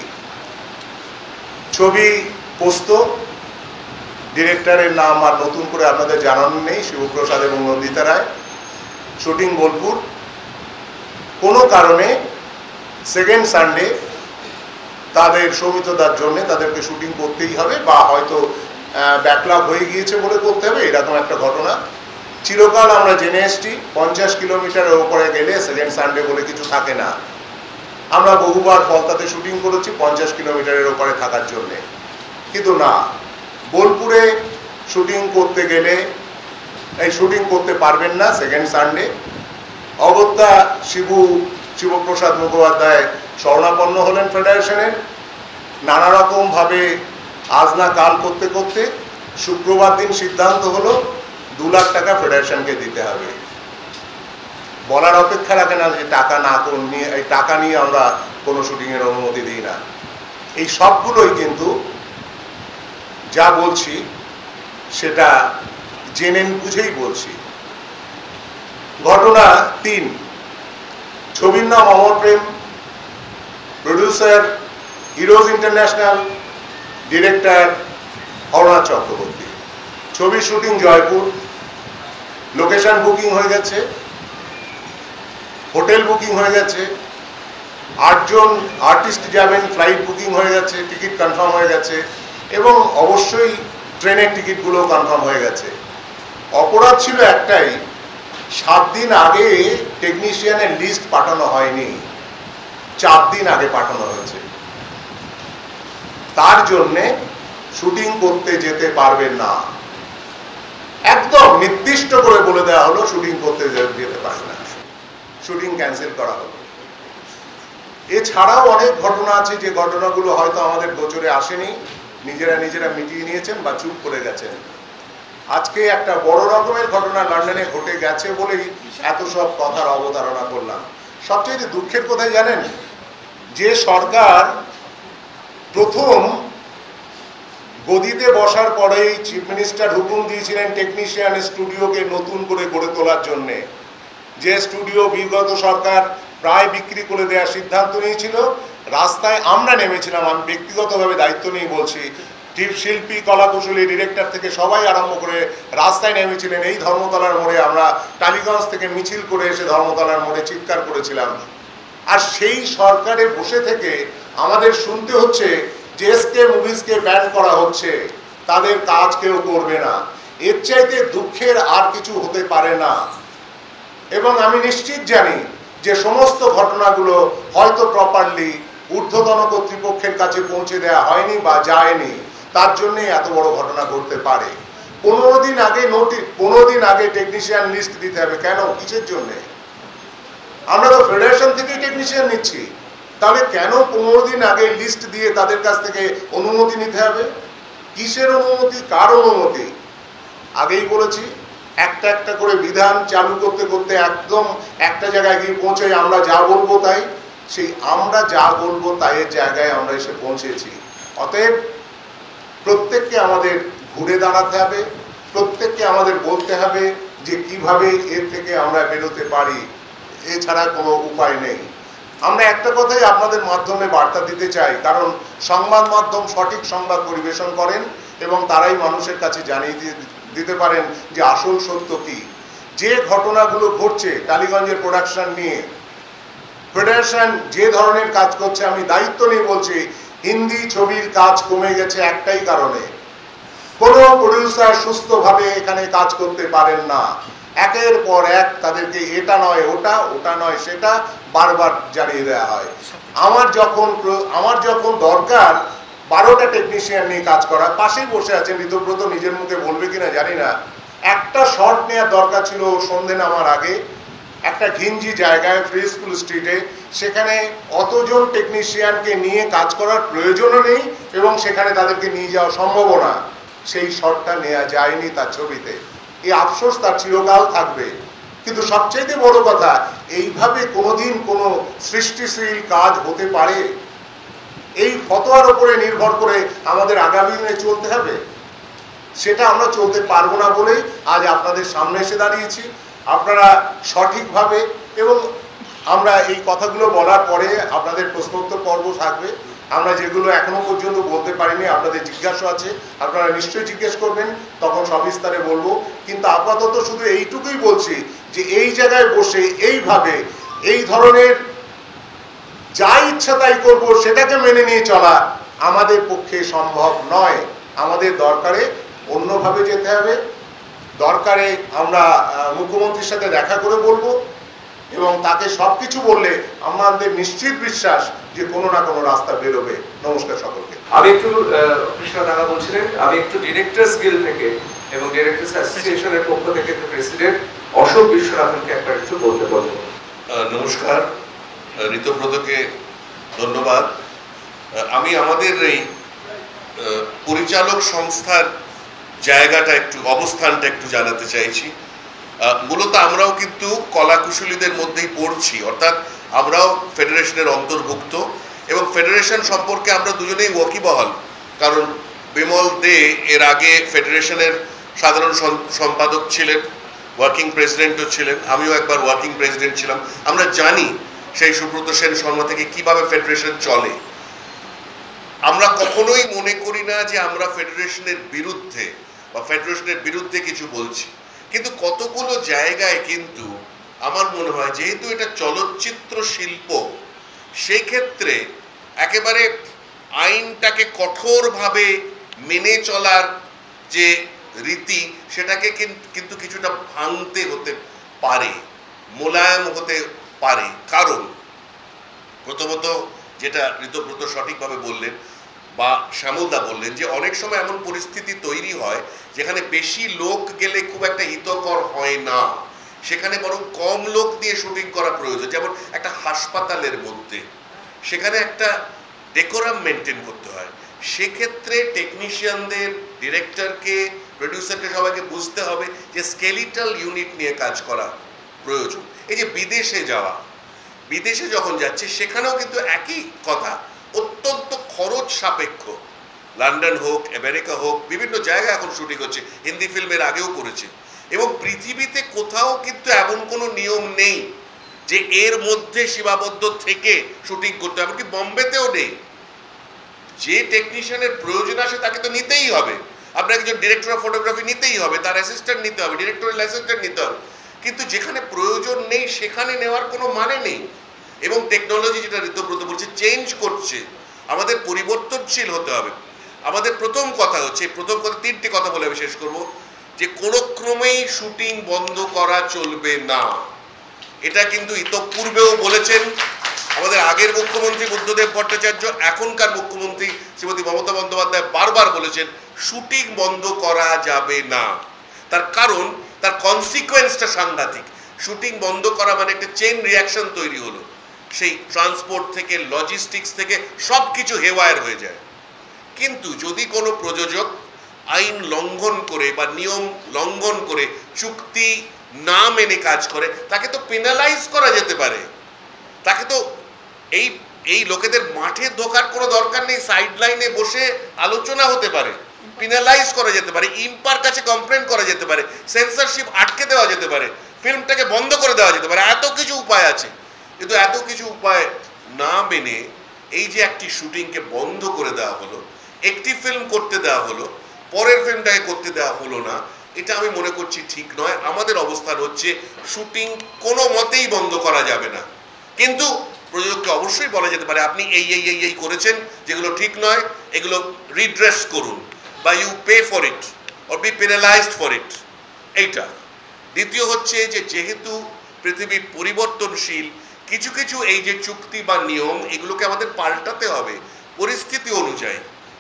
S6: ছবি পোস্ত, ডিরেক্টরের নাম আর নতুন করে আপনাদের জানানো নেই, শিবপ্রসাদ এবং নন্দিতা রায়, শুটিং বোলপুর। কোনো কারণে সেকেন্ড সানডে তাদের সৌমিত্রদার জন্য তাদেরকে শুটিং করতেই হবে, বা হয়তো ব্যাকলগ হয়ে গিয়েছে বলে করতে হবে, এরকম একটা ঘটনা। চিরকাল আমরা জেনে এসছি 50 কিলোমিটারের ওপরে গেলে সেকেন্ড সানডে বলে কিছু থাকে না। আমরা বহুবার কলকাতাতে শুটিং করেছি 50 কিলোমিটারের ওপরে থাকার জন্যে, কিন্তু না, বোলপুরে শুটিং করতে গেলে এই শুটিং করতে পারবেন না সেকেন্ড সানডে। অগত্যা শিবপ্রসাদ মুখোপাধ্যায় শরণাপন্ন হলেন ফেডারেশনের। নানা রকম ভাবে আজ না কাল করতে করতে শুক্রবার দিন সিদ্ধান্ত হলো 2 লাখ টাকা ফেডারেশনকে দিতে হবে। বলার অপেক্ষা রাখে না যে টাকা না নিয়ে, এই টাকা নিয়ে আমরা কোনো শুটিংয়ের অনুমতি দিই না। এই সবগুলোই কিন্তু যা বলছি সেটা জেনে বুঝেই বলছি। ঘটনা 3, ছবির নাম Amar Prem, producer Heroes International, director Aruna Chakraborty. ছবির শুটিং জয়পুর, লোকেশন বুকিং হয়ে গেছে, হোটেল বুকিং হয়ে গেছে, 8 জন আর্টিস্ট যাবেন, ফ্লাইট বুকিং হয়ে গেছে, টিকিট কনফার্ম হয়ে গেছে, এবং অবশ্যই ট্রেনের টিকিটগুলো কনফার্ম হয়ে গেছে। অপরাধ ছিল একটাই, 7 দিন আগে টেকনিশিয়ানের লিস্ট পাঠানো হয়নি, 4 দিন আগে পাঠানো হয়েছে। তার জন্যে শুটিং করতে যেতে পারবেন না, একদম নির্দিষ্ট করে বলে দেওয়া হলো শুটিং করতে যেতে পারবে না, শুটিং ক্যান্সেল করা হলো। এছাড়াও অনেক ঘটনা আছে যে ঘটনাগুলো হয়তো আমাদের গোচরে আসেনি, নিজেরা মিটিয়ে নিয়েছেন বা চুপ করে গেছেন। আজকে একটা বড় রকমের ঘটনা লন্ডনে ঘটে গেছে বলেই এত সব কথার অবতারণা করলাম। সবচেয়ে দুঃখের কথা জানেন, যে সরকার প্রথম গদিতে বসার পরেই চিফ মিনিস্টার হুকুম দিয়েছিলেন টেকনিশিয়ান স্টুডিওকে নতুন করে গড়ে তোলার জন্য, যে স্টুডিও বিগত সরকার প্রায় বিক্রি করে দেওয়ার সিদ্ধান্ত নিয়েছিল, রাস্তায় আমরা নেমেছিলাম। আমি ব্যক্তিগতভাবে দায়িত্ব নিয়ে বলছি, শিল্পী, কলাকুশলী, ডিরেক্টর থেকে সবাই আরম্ভ করে রাস্তায় নেমেছিলেন। এই ধর্মতলার মোড়ে আমরা টালিগঞ্জ থেকে মিছিল করে এসে ধর্মতলার মোড়ে চিৎকার করেছিলাম। আর সেই সরকারে বসে থেকে আমাদের শুনতে হচ্ছে যে এসকে মুভিজকে ব্যান করা হচ্ছে, তাদের কাজ কেউ করবে না। এর চাইতে দুঃখের আর কিছু হতে পারে না। এবং আমি নিশ্চিত জানি যে সমস্ত ঘটনাগুলো হয়তো প্রপারলি ঊর্ধ্বতন কর্তৃপক্ষের কাছে পৌঁছে দেওয়া হয়নি বা যায়নি, তার জন্যই এত বড় ঘটনা ঘটতে পারে। 15 দিন আগে নোটিশ, 15 দিন আগে টেকনিশিয়ান লিস্ট দিতে হবে। কেন, কিসের জন্য? আমরা তো ফেডারেশন থেকেই টেকনিশিয়ান নিচ্ছি, তাহলে কেন 15 দিন আগে লিস্ট দিয়ে তাদের কাছ থেকে অনুমতি নিতে হবে? কিসের অনুমতি, কার অনুমতি? আগেই বলেছি, একটা একটা করে বিধান চালু করতে করতে একদম একটা জায়গায় গিয়ে পৌঁছে আমরা যা বলবো তাই, সেই আমরা যা বলবো তাই এর জায়গায় আমরা এসে পৌঁছেছি। অতএব প্রত্যেককে আমাদের ঘুরে দাঁড়াতে হবে, প্রত্যেককে আমাদের বলতে হবে যে কিভাবে এর থেকে আমরা বেরোতে পারি, এছাড়া কোনো উপায় নেই। আমরা একটা কথাই আপনাদের মাধ্যমে বার্তা দিতে চাই, কারণ সংবাদ মাধ্যম সঠিক সংবাদ পরিবেশন করেন এবং তারাই মানুষের কাছে জানিয়ে দিতে পারেন যে আসল সত্য কি। যে ঘটনাগুলো ঘটছে টালিগঞ্জের প্রোডাকশন নিয়ে, ফেডারেশন যে ধরনের কাজ করছে, আমি দায়িত্ব নিয়ে বলছি, হিন্দি ছবির কাজ কমে গেছে একটাই কারণে, কোনো প্রডিউসার সুস্থভাবে এখানে কাজ করতে পারেন না। একের পর এক তাদেরকে এটা নয় ওটা, ওটা নয় সেটা বারবার জানিয়ে দেওয়া হয়। আমার যখন দরকার 12টা টেকনিশিয়ান নিয়ে কাজ করা। পাশেই বসে আছেন ঋতব্রত, নিজের মুখে বলবে কিনা জানি না, একটা শট নেওয়ার দরকার ছিল সন্ধে নামার আগে একটা ঘিঞ্জি জায়গায় ফ্রি স্কুল স্ট্রিটে, সেখানে অতজন টেকনিশিয়ানকে নিয়ে কাজ করার প্রয়োজনও নেই এবং সেখানে তাদেরকে নিয়ে যাওয়া সম্ভবও না। সেই শটটা নেওয়া যায়নি তার ছবিতে, এই আফসোস তার চিরকাল থাকবে। কিন্তু সবচাইতে বড় কথা, এইভাবে কোনোদিন কোনো সৃষ্টিশীল কাজ হতে পারে? এই ফতোয়ার উপরে নির্ভর করে আমাদের আগামী দিনে চলতে হবে, সেটা আমরা চলতে পারবো না বলেই আজ আপনাদের সামনে এসে দাঁড়িয়েছি। আপনারা সঠিকভাবে, এবং আমরা এই কথাগুলো বলার পরে আপনাদের প্রশ্নোত্তর পর্ব থাকবে, আমরা যেগুলো এখনো পর্যন্ত বলতে পারিনি আপনাদের জিজ্ঞাসা আছে, আপনারা নিশ্চয়ই জিজ্ঞেস করবেন, তখন সবিস্তারে বলবো। কিন্তু আপাতত শুধু এইটুকুই বলছি যে এই জায়গায় বসে এইভাবে এই ধরনের যা ইচ্ছা তাই করবো সেটাকে মেনে নিয়ে চলা আমাদের পক্ষে সম্ভব নয়। আমাদের দরকারে অন্যভাবে যেতে হবে। দরকারে আমরা মুখ্যমন্ত্রীর সাথে দেখা করে বলবো, এবং তাকে সবকিছু বললে আমাদের নিশ্চিত বিশ্বাস যে কোনো না কোনো রাস্তা বেরোবে। নমস্কার সকলকে।
S2: আমি একটু কৃষ্ণদাদা বলছিলেন, আমি একটু ডিরেক্টরস গিল্ড থেকে এবং ডিরেক্টরস অ্যাসোসিয়েশনের পক্ষ থেকে প্রেসিডেন্ট অশোক বিশ্বনাথনকে একবার একটু বলতে বলবো।
S7: নমস্কার, ঋতব্রতকে ধন্যবাদ। আমি আমাদের এই পরিচালক সংস্থার জায়গাটা একটু, অবস্থানটা একটু জানাতে চাইছি। মূলত আমরাও কিন্তু কলাকুশলীদের মধ্যেই পড়ছি, অর্থাৎ আমরাও ফেডারেশনের অন্তর্ভুক্ত, এবং ফেডারেশন সম্পর্কে আমরা দুজনেই ওয়াকিবহাল। কারণ বিমল দে এর আগে ফেডারেশনের সাধারণ সম্পাদক ছিলেন, ওয়ার্কিং প্রেসিডেন্টও ছিলেন, আমিও একবার ওয়ার্কিং প্রেসিডেন্ট ছিলাম। আমরা জানি সেই সুব্রত সেন শর্মা থেকে কিভাবে ফেডারেশন চলে। আমরা কখনোই মনে করি না যে আমরা ফেডারেশনের বিরুদ্ধে বা ফেডারেশনের বিরুদ্ধে কিছু বলছি, কিন্তু কতগুলো জায়গায় কিন্তু আমার মনে হয় যেহেতু এটা চলচ্চিত্র শিল্প, সেই ক্ষেত্রে একেবারে আইনটাকে কঠোরভাবে মেনে চলার যে রীতি, সেটাকে কিন্তু কিছুটা ভাঙতে হতে পারে, মোলায়েম হতে পারে। কারণ প্রথমত যেটা ঋতব্রত সঠিকভাবে বললেন বা শ্যামলদা বললেন, যে অনেক সময় এমন পরিস্থিতি তৈরি হয় যেখানে বেশি লোক গেলে খুব একটা হিতকর হয় না, সেখানে বরং কম লোক দিয়ে শুটিং করা প্রয়োজন। যেমন একটা হাসপাতালের মধ্যে, সেখানে একটা ডেকোরাম মেনটেন করতে হয়, সেক্ষেত্রে টেকনিশিয়ানদের, ডিরেক্টরকে, প্রডিউসারকে সবাইকে বুঝতে হবে যে স্কেলিটাল ইউনিট নিয়ে কাজ করা প্রয়োজন। এই যে বিদেশে যাওয়া, বিদেশে যখন যাচ্ছে সেখানেও কিন্তু একই কথা, অত্যন্ত খরচ সাপেক্ষ। লন্ডন হোক, আমেরিকা হোক, বিভিন্ন জায়গায় এখন শুটিং হচ্ছে, হিন্দি ফিল্মের আগেও করেছে, এবং পৃথিবীতে কোথাও কিন্তু এমন কোনো নিয়ম নেই যে এর মধ্যে সীমাবদ্ধ থেকে শুটিং করতে হবে। এমনকি বম্বেতেও নেই। যে টেকনিশিয়ানের প্রয়োজন আসে তাকে তো নিতেই হবে, আপনাকে একজন ডিরেক্টর অফ ফটোগ্রাফি নিতেই হবে, তার অ্যাসিস্ট্যান্ট নিতে হবে, ডিরেক্টরের অ্যাসিস্ট্যান্ট নিতে হবে, কিন্তু যেখানে প্রয়োজন নেই সেখানে নেওয়ার কোনো মানে নেই। এবং টেকনোলজি, যেটা ঋতব্রত বলছে, চেঞ্জ করছে, আমাদের পরিবর্তনশীল হতে হবে। আমাদের প্রথম কথা হচ্ছে, প্রথম কথা, তিনটি কথা বলে আমি শেষ করবো, যে কোনো ক্রমেই শুটিং বন্ধ করা চলবে না। এটা কিন্তু ইতঃপূর্বেও বলেছেন আমাদের আগের মুখ্যমন্ত্রী বুদ্ধদেব ভট্টাচার্য, এখনকার মুখ্যমন্ত্রী শ্রীমতী মমতা বন্দ্যোপাধ্যায় বারবার বলেছেন শুটিং বন্ধ করা যাবে না। তার কারণ, তার কনসিকোয়েন্সটা সাংঘাতিক। শুটিং বন্ধ করা মানে একটা চেইন রিয়াকশন তৈরি হলো, সেই ট্রান্সপোর্ট থেকে, লজিস্টিক্স থেকে সব কিছু হেওয়ার হয়ে যায়। কিন্তু যদি কোনো প্রযোজক আইন লঙ্ঘন করে বা নিয়ম লঙ্ঘন করে চুক্তি না মেনে কাজ করে, তাকে তো পেনালাইজ করা যেতে পারে। তাকে তো এই লোকেদের মাঠে ঢোকার কোনো দরকার নেই, সাইড লাইনে বসে আলোচনা হতে পারে, পেনালাইজ করা যেতে পারে, ইম্পার কাছে কমপ্লেন করা যেতে পারে, সেন্সরশিপ আটকে দেওয়া যেতে পারে, ফিল্মটাকে বন্ধ করে দেওয়া যেতে পারে। এত কিছু উপায় আছে, কিন্তু এত কিছু উপায় না মেনে এই যে একটি শুটিংকে বন্ধ করে দেওয়া হলো, একটি ফিল্ম করতে দেওয়া হলো, পরের ফিল্মটাকে করতে দেওয়া হলো না, এটা আমি মনে করছি ঠিক নয়। আমাদের অবস্থান হচ্ছে শুটিং কোনো মতেই বন্ধ করা যাবে না, কিন্তু প্রযোজককে অবশ্যই বলা যেতে পারে আপনি এই এই এই এই করেছেন যেগুলো ঠিক নয়, এগুলো রিড্রেস করুন, বা you pay for it or be penalised for it. এইটা। দ্বিতীয় হচ্ছে যে যেহেতু পৃথিবী পরিবর্তনশীল, কিছু কিছু এই যে চুক্তি বা নিয়ম, এগুলোকে আমাদের পাল্টাতে হবে পরিস্থিতি অনুযায়ী।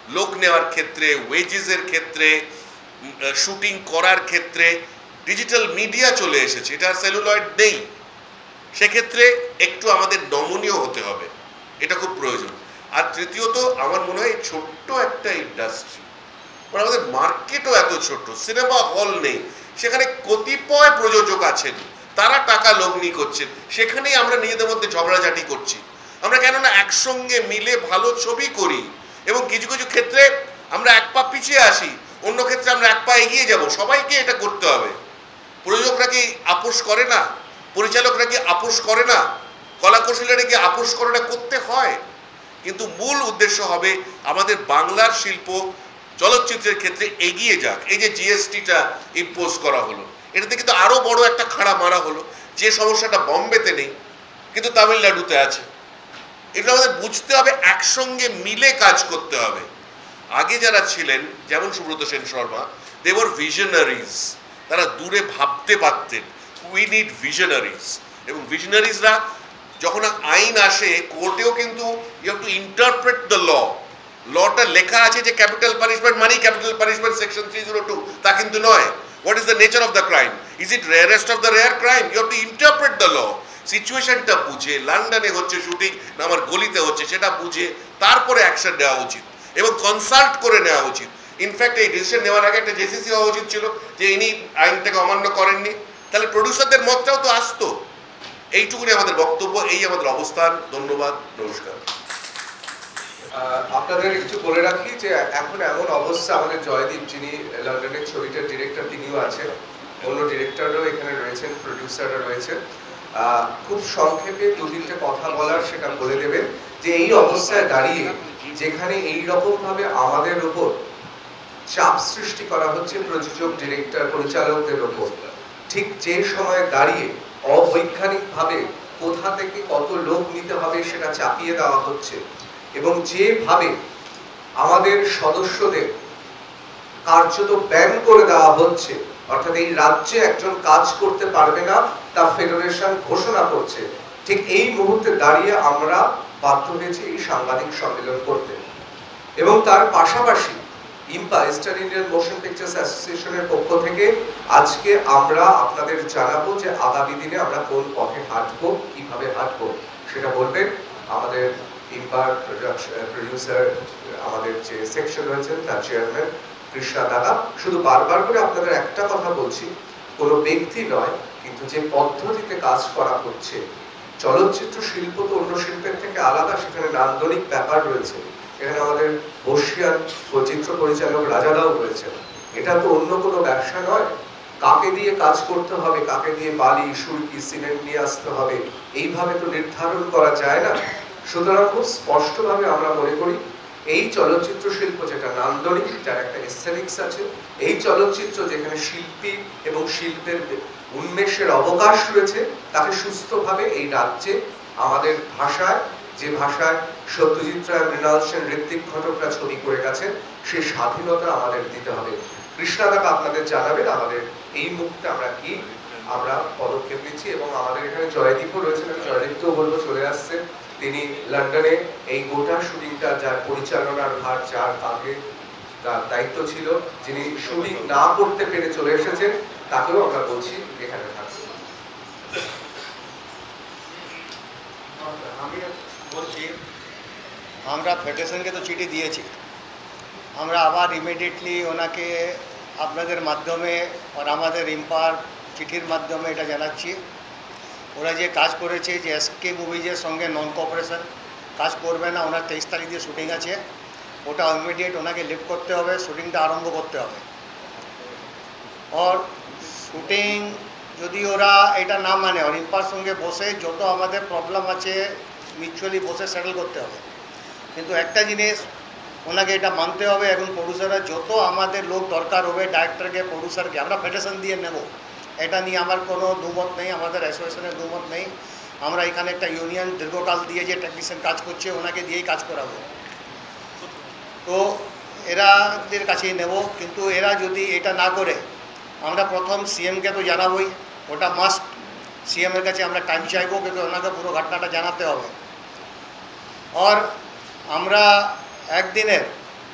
S7: লোক নেওয়ার ক্ষেত্রে, ওয়েজেসের ক্ষেত্রে, শুটিং করার ক্ষেত্রে ডিজিটাল মিডিয়া চলে এসেছে, এটা আর সেলুলয়েড নেই। সেক্ষেত্রে একটু আমাদের নমনীয় হতে হবে, এটা খুব প্রয়োজন। আর তৃতীয়ত আমার মনে হয় ছোট্ট একটা ইন্ডাস্ট্রি, আমাদের মার্কেটও এত ছোট, সিনেমা হল নেই, সেখানে কতিপয় প্রযোজক আছেন, তারা টাকা লগ্নি করছেন, সেখানেই আমরা নিজেদের মধ্যে ঝগড়াঝাটি করছি। আমরা কেননা একসঙ্গে মিলে ভালো ছবি করি এবং কিছু কিছু ক্ষেত্রে আমরা এক পা পিছিয়ে আসি, অন্য ক্ষেত্রে আমরা এক পা এগিয়ে যাব, সবাইকে এটা করতে হবে। প্রযোজকরা কি আপোষ করে না? পরিচালকরা কি আপোষ করে না? কলাকুশলীরা কি আপোষ করে না? করতে হয়, কিন্তু মূল উদ্দেশ্য হবে আমাদের বাংলার শিল্প চলচ্চিত্রের ক্ষেত্রে এগিয়ে যাক। এই যে জিএসটিটা ইম্পোজ করা হলো, এটাতে কিন্তু আরো বড় একটা খাড়া মারা হলো, যে সমস্যাটা বম্বেতে নেই কিন্তু তামিলনাড়ুতে আছে। এটা আমাদের বুঝতে হবে, একসঙ্গে মিলে কাজ করতে হবে। আগে যারা ছিলেন যেমন Subrata Sen Sharma, they were visionaries, তারা দূরে ভাবতে পারতেন। উই নিড ভিশনারিজ, এবং ভিশনারিজরা যখন আইন আসে কোর্টেও কিন্তু you have to interpret the law. লটা লেখা আছে যে ক্যাপিটাল পানিশমেন্ট মানেই ক্যাপিটাল পানিশমেন্ট সেকশন 302, তা কিন্তু নয়। What is the nature of the crime? Is it rarest of the rare crime? You have to interpret the law. সিচুয়েশনটা বুঝে, লন্ডনে হচ্ছে শুটিং না আমার গলিতে হচ্ছে সেটা বুঝে তারপরে অ্যাকশন নেওয়া উচিত এবং কনসাল্ট করে নেওয়া উচিত। ইনফ্যাক্ট এই ডিসিশন নেওয়ার আগে একটা জেসিসি হওয়া উচিত ছিল যে ইনি আইনটাকে অমান্য করেননি, তাহলে প্রডিউসারদের মতটাও তো আসতো। এইটুকুনি আমাদের বক্তব্য, এই আমাদের অবস্থান। ধন্যবাদ, নমস্কার।
S2: আপনাদের একটু বলে রাখি যে এখন এমন অবস্থা, আমাদের জয়দীপ যিনি লন্ডনের ছবিটার ডিরেক্টর তিনিও আছেন, অন্য ডিরেক্টররাও এখানে রয়েছেন, প্রডিউসাররা রয়েছেন। খুব সংক্ষেপে দু তিনটে কথা বলার সেটা বলে দেবেন যে এই অবস্থায় দাঁড়িয়ে যেখানে এই রকম ভাবে আমাদের উপর চাপ সৃষ্টি করা হচ্ছে প্রযোজক, ডিরেক্টর, পরিচালকদের উপর, ঠিক যে সময়ে দাঁড়িয়ে অবৈজ্ঞানিক ভাবে কোথা থেকে কত লোক নিতে হবে সেটা চাপিয়ে দেওয়া হচ্ছে, এবং যেভাবে আমাদের সদস্যদের কার্যত ব্যান করে দেওয়া হচ্ছে, অর্থাৎ এই রাজ্যে একজন কাজ করতে পারবে না তা ফেডারেশন ঘোষণা করছে, ঠিক এই মুহূর্তে দাঁড়িয়ে আমরা বাধ্য হয়েছি এই সাংবাদিক সম্মেলন করতে। এবং তার পাশাপাশি IMPA, Eastern Indian Motion Pictures অ্যাসোসিয়েশনের পক্ষ থেকে আজকে আমরা আপনাদের জানাবো যে আগামী দিনে আমরা কোন পথে হাঁটবো, কিভাবে হাঁটবো সেটা বলবেন আমাদের ইম্পার প্রডিউসার, আমাদের যে সেকশন রয়েছেন তার চেয়ারম্যান কৃষ্ণা দাদা। শুধু বারবার করে আপনাদের একটা কথা বলছি, কোনো ব্যক্তি নয়, কিন্তু যে পদ্ধতিতে কাজ করা হচ্ছে, চলচ্চিত্র শিল্প তো অন্য শিল্পের থেকে আলাদা, সেখানে নান্দনিক ব্যাপার রয়েছে। এখানে আমাদের বর্ষিয়ান চিত্র পরিচালক রাজারাও রয়েছেন। এটা তো অন্য কোনো ব্যবসা নয়, কাকে দিয়ে কাজ করতে হবে, কাকে দিয়ে বালি, সুরকি, সিমেন্ট নিয়ে আসতে হবে, এইভাবে তো নির্ধারণ করা যায় না। সুতরাং খুব স্পষ্টভাবে আমরা মনে করি এই চলচ্চিত্র শিল্প যেটা নান্দনিক, যার একটা এস্থেটিক্স আছে, এই চলচ্চিত্র যেখানে শিল্পী এবং শিল্পের উন্মেষের অবকাশ রয়েছে, তাকে সুস্থভাবে এই রাজ্যে আমাদের ভাষায়, যে ভাষায় সত্যজিৎ রায়, মৃণাল সেন, ঋত্বিক ঘটকরা ছবি করে গেছেন, সেই স্বাধীনতা আমাদের দিতে হবে। কৃষ্ণাদাকে আপনাদের জানাবেন আমাদের এই মুহূর্তে আমরা কি আমরা পদক্ষেপ নিচ্ছি। এবং আমাদের এখানে জয়দীপও রয়েছেন, জয়দীপকেও বলবো চলে আসছেন। তিনি লন্ডনে এই গোটা শুটিংটা, যার পরিচালনার ভার যার কাঁধে তার দায়িত্ব ছিল, যিনি শুটিং না করতে পেরে চলে এসেছেন, তাকেও আমরা বলছি এখানে থাকবেন।
S3: আমি বলছি, আমরা ফেডারেশনকে তো চিঠি দিয়েছি, আমরা আবার ইমিডিয়েটলি ওনাকে আপনাদের মাধ্যমে আর আমাদের ইম্পার চিঠির মাধ্যমে এটা জানাচ্ছি, ওরা যে কাজ করেছে, যে এসকে মুভিজের সঙ্গে নন কোঅপারেশন কাজ করবে না, ওনার 23 তারিখ দিয়ে শুটিং আছে, ওটা ইমিডিয়েট ওনাকে লিফট করতে হবে, শুটিংটা আরম্ভ করতে হবে। আর শুটিং যদি ওরা এটা না মানে, আর ইম্পার সঙ্গে বসে যত আমাদের প্রবলেম আছে মিউচুয়ালি বসে সেটেল করতে হবে। কিন্তু একটা জিনিস ওনাকে এটা মানতে হবে, এবং প্রডিউসাররা যত আমাদের লোক দরকার হবে, ডাইরেক্টরকে, প্রডিউসারকে আমরা ফেডারেশন দিয়ে নেব, এটা নিয়ে আমার কোনো দুমত নেই, আমাদের অ্যাসোসিয়েশনের দুমত নেই। আমরা এখানে একটা ইউনিয়ন দীর্ঘকাল দিয়ে যে টেকনিশিয়ান কাজ করছে, ওনাকে দিয়েই কাজ করাবো। তো এরাদের কাছেই নেব, কিন্তু এরা যদি এটা না করে, আমরা প্রথম সিএমকে তো জানাবোই, ওটা মাস্ট। সিএমের কাছে আমরা টাইম চাইবো, কিন্তু ওনাকে পুরো ঘটনাটা জানাতে হবে। আর আমরা একদিনের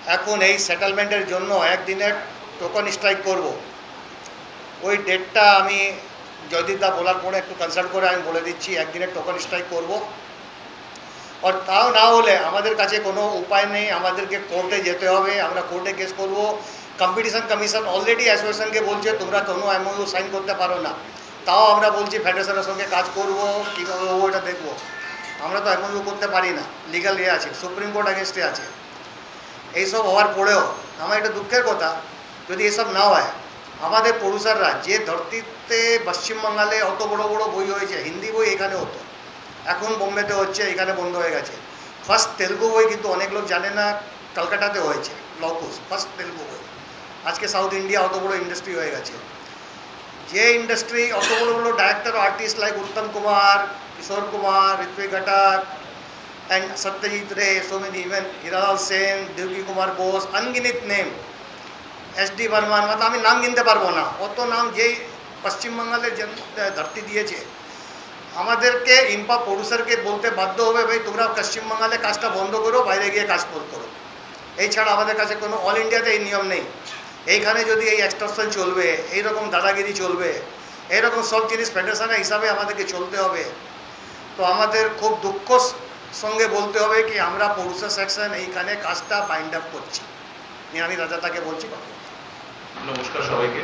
S3: এখন এই সেটেলমেন্টের জন্য একদিনের টোকন স্ট্রাইক করব। ওই ডেটটা আমি জয়দীপদা বলার পরে একটু কনসাল্ট করে আমি বলে দিচ্ছি, একদিনের টোকন স্ট্রাইক করব। আর তাও না হলে আমাদের কাছে কোনো উপায় নেই, আমাদেরকে কোর্টে যেতে হবে, আমরা কোর্টে কেস করব। কম্পিটিশন কমিশন অলরেডি অ্যাসোসিয়েশনকে বলছে তোমরা কোনো এমওইউ সাইন করতে পারো না, তাও আমরা বলছি ফেডারেশনের সঙ্গে কাজ করব, কীভাবে ওটা দেখবো। আমরা তো এমওইউ করতে পারি না, লিগাল আছে, সুপ্রিম কোর্ট আগেনস্টে আছে। এইসব হওয়ার পরেও আমার একটা দুঃখের কথা, যদি এসব না হয় আমাদের প্রডিউসাররা যে ধরতিতে পশ্চিমবাংলায় অত বড় বড় বই হয়েছে, হিন্দি বই এখানে হতো, এখন বোম্বেতে হচ্ছে, এখানে বন্ধ হয়ে গেছে। ফার্স্ট তেলুগু বই কিন্তু অনেক লোক জানে না, কলকাতাতে হয়েছে লকুস, ফার্স্ট তেলুগু বই। আজকে সাউথ ইন্ডিয়া অত বড় ইন্ডাস্ট্রি হয়ে গেছে। যে ইন্ডাস্ট্রি অত বড় বড় director artist like Uttam Kumar, Kishore Kumar, Ritwik Ghatak and Satyajit Ray, so many, even Hiral Sen, Devki Kumar Bose, unginet name, SD Burman, मतलब আমি নাম গিনতে পারবো না, অত নাম যেই পশ্চিমবঙ্গের ধরতি দিয়েছে। আমাদেরকে ইম্পা প্রডিউসারকে বলতে বাধ্য হবে, ভাই তোমরা পশ্চিমবঙ্গে কাজটা বন্ধ করো, বাইরে গিয়ে কাজ করো। এই ছাড়া আমাদের কাছে কোনো, অল ইন্ডিয়াতে এই নিয়ম নেই। এইখানে যদি এই এক্সটর্শন চলবে, এইরকম দাদাগিরি চলবে, এইরকম সব জিনিস ফেডারেশনের হিসাবে আমাদেরকে চলতে হবে। তো আমাদের খুব দুঃখ সঙ্গে বলতে হবে কি আমরা প্রডিউসার সেকশন এইখানে কাজটা বাইন্ড আপ করছি। আমি রাজাতাকে বলছি।
S8: নমস্কার সবাইকে।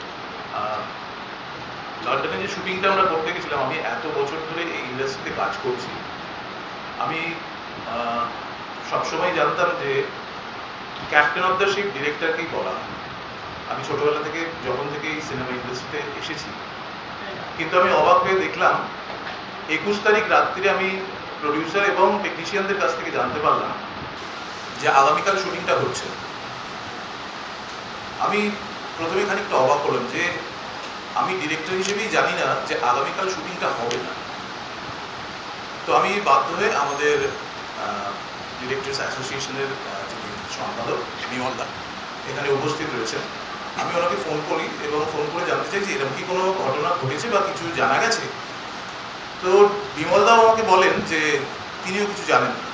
S8: লন্ডনে যে শুটিংটা আমরা করতে গেছিলাম, আমি এত বছর ধরে এই ইন্ডাস্ট্রিতে কাজ করছি, আমি সবসময় জানতাম যে ক্যাপ্টেন অফ দ্য শিপ ডিরেক্টরকেই বলা। আমি ছোটবেলা থেকে যখন থেকে এই সিনেমা ইন্ডাস্ট্রিতে এসেছি, কিন্তু আমি অবাক হয়ে দেখলাম 21 তারিখ রাত্রিরে আমি প্রডিউসার এবং টেকনিশিয়ানদের কাছ থেকে জানতে পারলাম যে আগামীকাল শুটিংটা হচ্ছে। আমি প্রথমে খানিকটা অবাক হলাম যে আমি ডিরেক্টর হিসেবেই জানি না যে আগামীকাল শুটিংটা হবে না। তো আমি বাধ্য হয়ে আমাদের ডিরেক্টর্স অ্যাসোসিয়েশনের যিনি সম্পাদক বিমলদা এখানে উপস্থিত রয়েছেন, আমি ওনাকে ফোন করি এবং ফোন করে জানতে চাই যে এরকম কি কোনো ঘটনা ঘটেছে বা কিছু জানা গেছে। তো বিমলদাও আমাকে বলেন যে তিনিও কিছু জানেন না।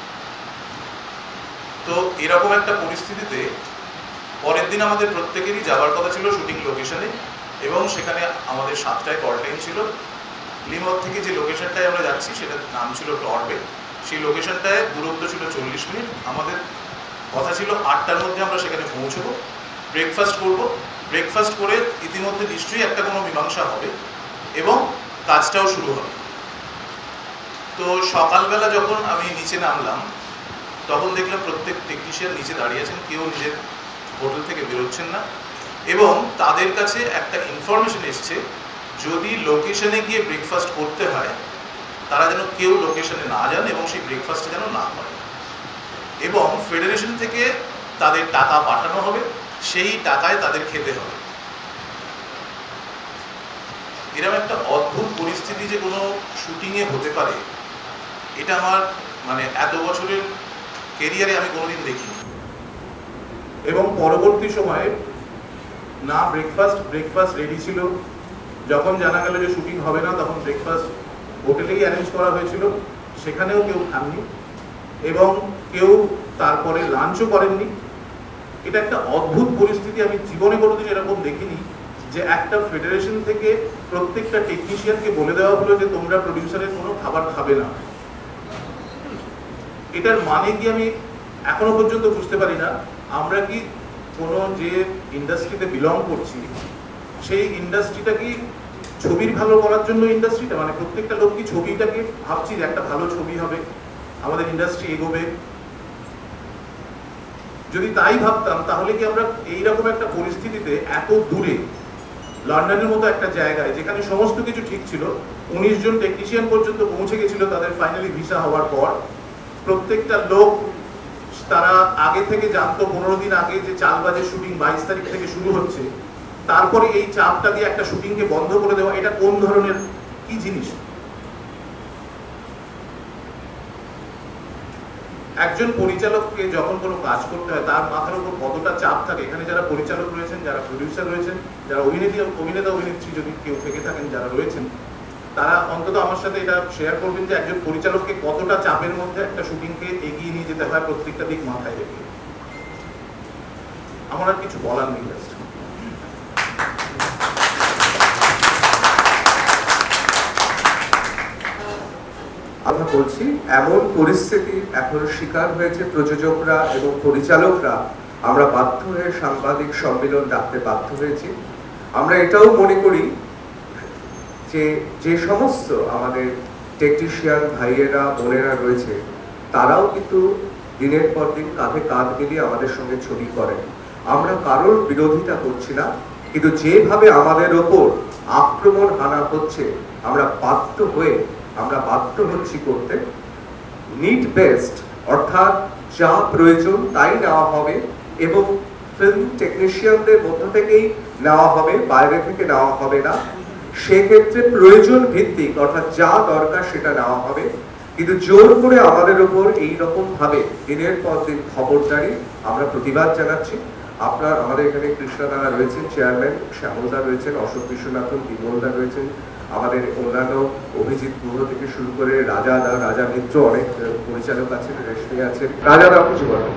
S8: তো এরকম একটা পরিস্থিতিতে পরের দিন আমাদের প্রত্যেকেরই যাওয়ার কথা ছিল শুটিং লোকেশনে, এবং সেখানে আমাদের 7টায় কল টাইম ছিল। লিমথ থেকে যে লোকেশনটায় আমরা যাচ্ছি সেটার নাম ছিল টরবে। সেই লোকেশনটায় দূরত্ব ছিল 40 মিনিট। আমাদের কথা ছিল 8টার মধ্যে আমরা সেখানে পৌঁছবো, ব্রেকফাস্ট করব, ব্রেকফাস্ট করে ইতিমধ্যে নিশ্চয়ই একটা কোনো মীমাংসা হবে এবং কাজটাও শুরু হবে। তো সকালবেলা যখন আমি নিচে নামলাম তখন দেখলাম প্রত্যেক টেকনিশিয়ান নিচে দাঁড়িয়ে আছেন, কেউ নিজের হোটেল থেকে বেরোচ্ছেন না, এবং তাদের কাছে একটা ইনফরমেশন এসছে যদি লোকেশনে গিয়ে ব্রেকফাস্ট করতে হয় তারা যেন কেউ লোকেশনে না যান এবং সেই ব্রেকফাস্টটা যেন না হয়, এবং ফেডারেশন থেকে তাদের টাকা পাঠানো হবে, সেই টাকায় তাদের খেতে হবে। এরকম একটা অদ্ভুত পরিস্থিতি যে কোনো শুটিংয়ে হতে পারে, এটা আমার এত বছরের ক্যারিয়ারে আমি কোনোদিন দেখিনি।
S9: এবং পরবর্তী সময়ে না ব্রেকফাস্ট রেডি ছিল। যখন জানা গেল যে শুটিং হবে না তখন ব্রেকফাস্ট হোটেলেই অ্যারেঞ্জ করা হয়েছিল, সেখানেও কেউ খাননি এবং কেউ তারপরে লাঞ্চও করেননি। এটা একটা অদ্ভুত পরিস্থিতি, আমি জীবনে কোনোদিন এরকম দেখিনি যে একটা ফেডারেশন থেকে প্রত্যেকটা টেকনিশিয়ানকে বলে দেওয়া হলো যে তোমরা প্রডিউসারের কোনো খাবার খাবে না। এটার মানে কি আমি এখনো পর্যন্ত বুঝতে পারি না। আমরা কি কোনো যে ইন্ডাস্ট্রিতে বিলং করছি সেই ইন্ডাস্ট্রিটা কি ছবির ভালো করার জন্য ইন্ডাস্ট্রিটা, প্রত্যেকটা লোক কি ছবিটাকে ভাবছি যে একটা ভালো ছবি হবে, আমাদের ইন্ডাস্ট্রি এগোবে? যদি তাই ভাবতাম তাহলে কি আমরা এইরকম একটা পরিস্থিতিতে এত দূরে লন্ডনের মতো একটা জায়গায় যেখানে সমস্ত কিছু ঠিক ছিল, 19 জন টেকনিশিয়ান পর্যন্ত পৌঁছে গেছিল তাদের ফাইনালি ভিসা হওয়ার পর, প্রত্যেকটা লোক তারা আগে থেকে জানতো 15 দিন আগে যে চালবাজের শুটিং 22 তারিখ থেকে শুরু হচ্ছে, তারপরে এই চাপটা দিয়ে একটা শুটিংকে বন্ধ করে দেওয়া, এটা কোন ধরনের কি জিনিস? একজন পরিচালককে যখন কোনো কাজ করতে হয় তার মাথার উপর কতটা চাপ থাকে। এখানে যারা পরিচালক রয়েছেন, যারা প্রডিউসার রয়েছেন, যারা অভিনেতা অভিনেত্রী যদি কেউ থেকে থাকেন যারা রয়েছেন, তারা অন্তত আমার সাথে এটা শেয়ার করবেন যে একজন পরিচালককে কতটা চাপের মধ্যে একটা শুটিংকে এগিয়ে নিয়ে যেতে হয় প্রত্যেকটা দিক মাথায় রেখে। আমার আর কিছু বলার নেই।
S10: আমরা বলছি এমন পরিস্থিতি এখন শিকার হয়েছে প্রযোজকরা এবং পরিচালকরা, আমরা বাধ্য হয়ে সাংবাদিক সম্মেলন ডাকতে বাধ্য হয়েছি। আমরা এটাও মনে করি যে যে সমস্ত আমাদের টেকনিশিয়ান ভাইয়েরা বোনেরা রয়েছে তারাও কিন্তু দিনের পর দিন কাঁধে কাঁধ মিলিয়ে আমাদের সঙ্গে ছবি করেন। আমরা কারোর বিরোধিতা করছি না, কিন্তু যেভাবে আমাদের ওপর আক্রমণ হানা হচ্ছে আমরা বাধ্য হচ্ছি করতে নিড বেস্ট, অর্থাৎ যা প্রয়োজন তাই নেওয়া হবে এবং ফিল্ম টেকনিশিয়ানদের মধ্য থেকেই নেওয়া হবে, বাইরে থেকে নেওয়া হবে না। সেক্ষেত্রে প্রয়োজন ভিত্তিক অর্থাৎ যা দরকার সেটা নেওয়া হবে, কিন্তু জোর করে আমাদের উপর এইরকম ভাবে দিনের পর দিন খবরদারি আমরা প্রতিবাদ জানাচ্ছি। আমাদের এখানে কৃষ্ণদাদা রয়েছেন, চেয়ারম্যান শ্যামলদা রয়েছেন, অশোক বিশ্বনাথন, বিমলদা রয়েছেন, আমাদের অন্যান্য অভিজিৎ গুহ থেকে শুরু করে রাজা মিত্র, অনেক পরিচালক আছেন, রেশমি আছেন। রাজাদা কিছু বলেন।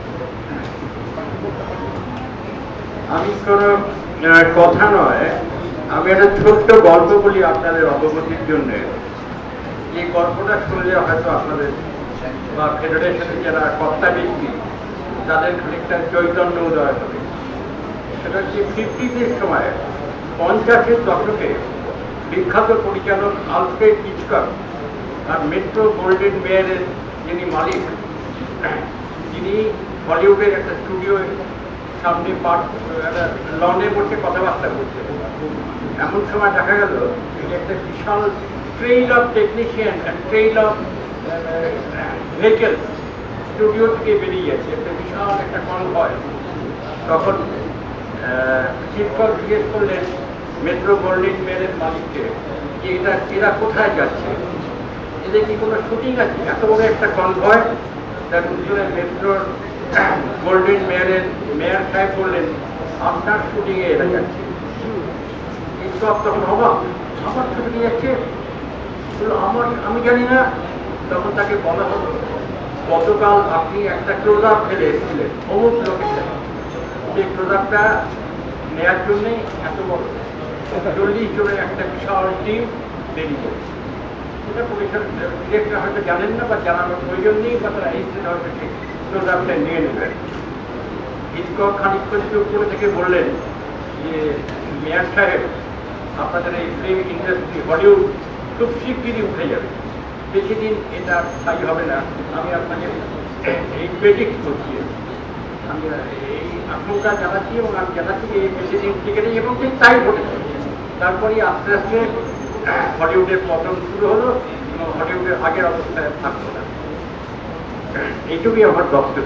S11: আমি কোনো কথা নয়, আমি একটা ছোট্ট গল্প বলি আপনাদের অবগতির জন্য। এই গল্পটা শুনলে হয়তো আপনাদের বা ফেডারেশনের যারা কর্তা ব্যক্তি তাদের খানিকটা চৈতন্য উদয় হবে। সেটা হচ্ছে 50-এর সময়, 50-এর দশকে বিখ্যাত পরিচালক আলফ্রেড হিচকক আর মেট্রো গোল্ডেন মেয়ারের যিনি মালিক, তিনি হলিউডের একটা স্টুডিও সামনে লনে বসে কথাবার্তা করছেন। এমন সময় দেখা গেল একটা বিশাল trail of technician and trail of vehicle studio থেকে বেরিয়ে যাচ্ছে, একটা বিশাল একটা কনভয়। তখন শিক্ষক জিজ্ঞেস করলেন মেট্রো গোল্ডেন মেয়ারের মালিককে যে এরা কোথায় যাচ্ছে, এদের কি কোনো শুটিং আছে? এত বড় একটা কনভয়। তার উত্তরে মেট্রোর গোল্ডেন মেয়ারের মেয়র সাহেব বললেন আপনার শুটিংয়ে এরা যাচ্ছে। শিক্ষক তখন অবাক, আমার শুটিং যাচ্ছে? আমি জানি না। তখন তাকে বলা হলো গতকাল আপনি একটা ক্লোজ আপ ফেলে এসেছিলেন অমুক লোকেশন, সেই ক্লোজ আপটা নেওয়ার জন্যে এত বড় 40 জনের একটা বিশাল টিম বেরিয়ে। এটা পরিচালক ডিরেক্টর হয়তো জানেন না বা জানানোর প্রয়োজন নেই, বা তারা এই হয়তো সেই ক্লোজ আপটা নিয়ে নেবেন। হিচকক খানিকক্ষণ চুপ করে থেকে বললেন যে মেয়র সাহেব, আপনাদের এই ফিল্ম ইন্ডাস্ট্রি হলিউড খুব শিগগিরই উঠে যাবে, বেশি দিন এটা স্থায়ী হবে না। আমি আপনাকে এই প্রেডিক্ট করছি, আমি এই আশঙ্কা জানাচ্ছি এবং আমি জানাচ্ছি এই বেশি দিন টিকে নেই এবং ঠিক তাই ঘটেছে। তারপরেই আস্তে আস্তে হলিউডের পতন শুরু হলো এবং হলিউডের আগের অবস্থায় থাকতো না। এইটুকুই আমার বক্তব্য।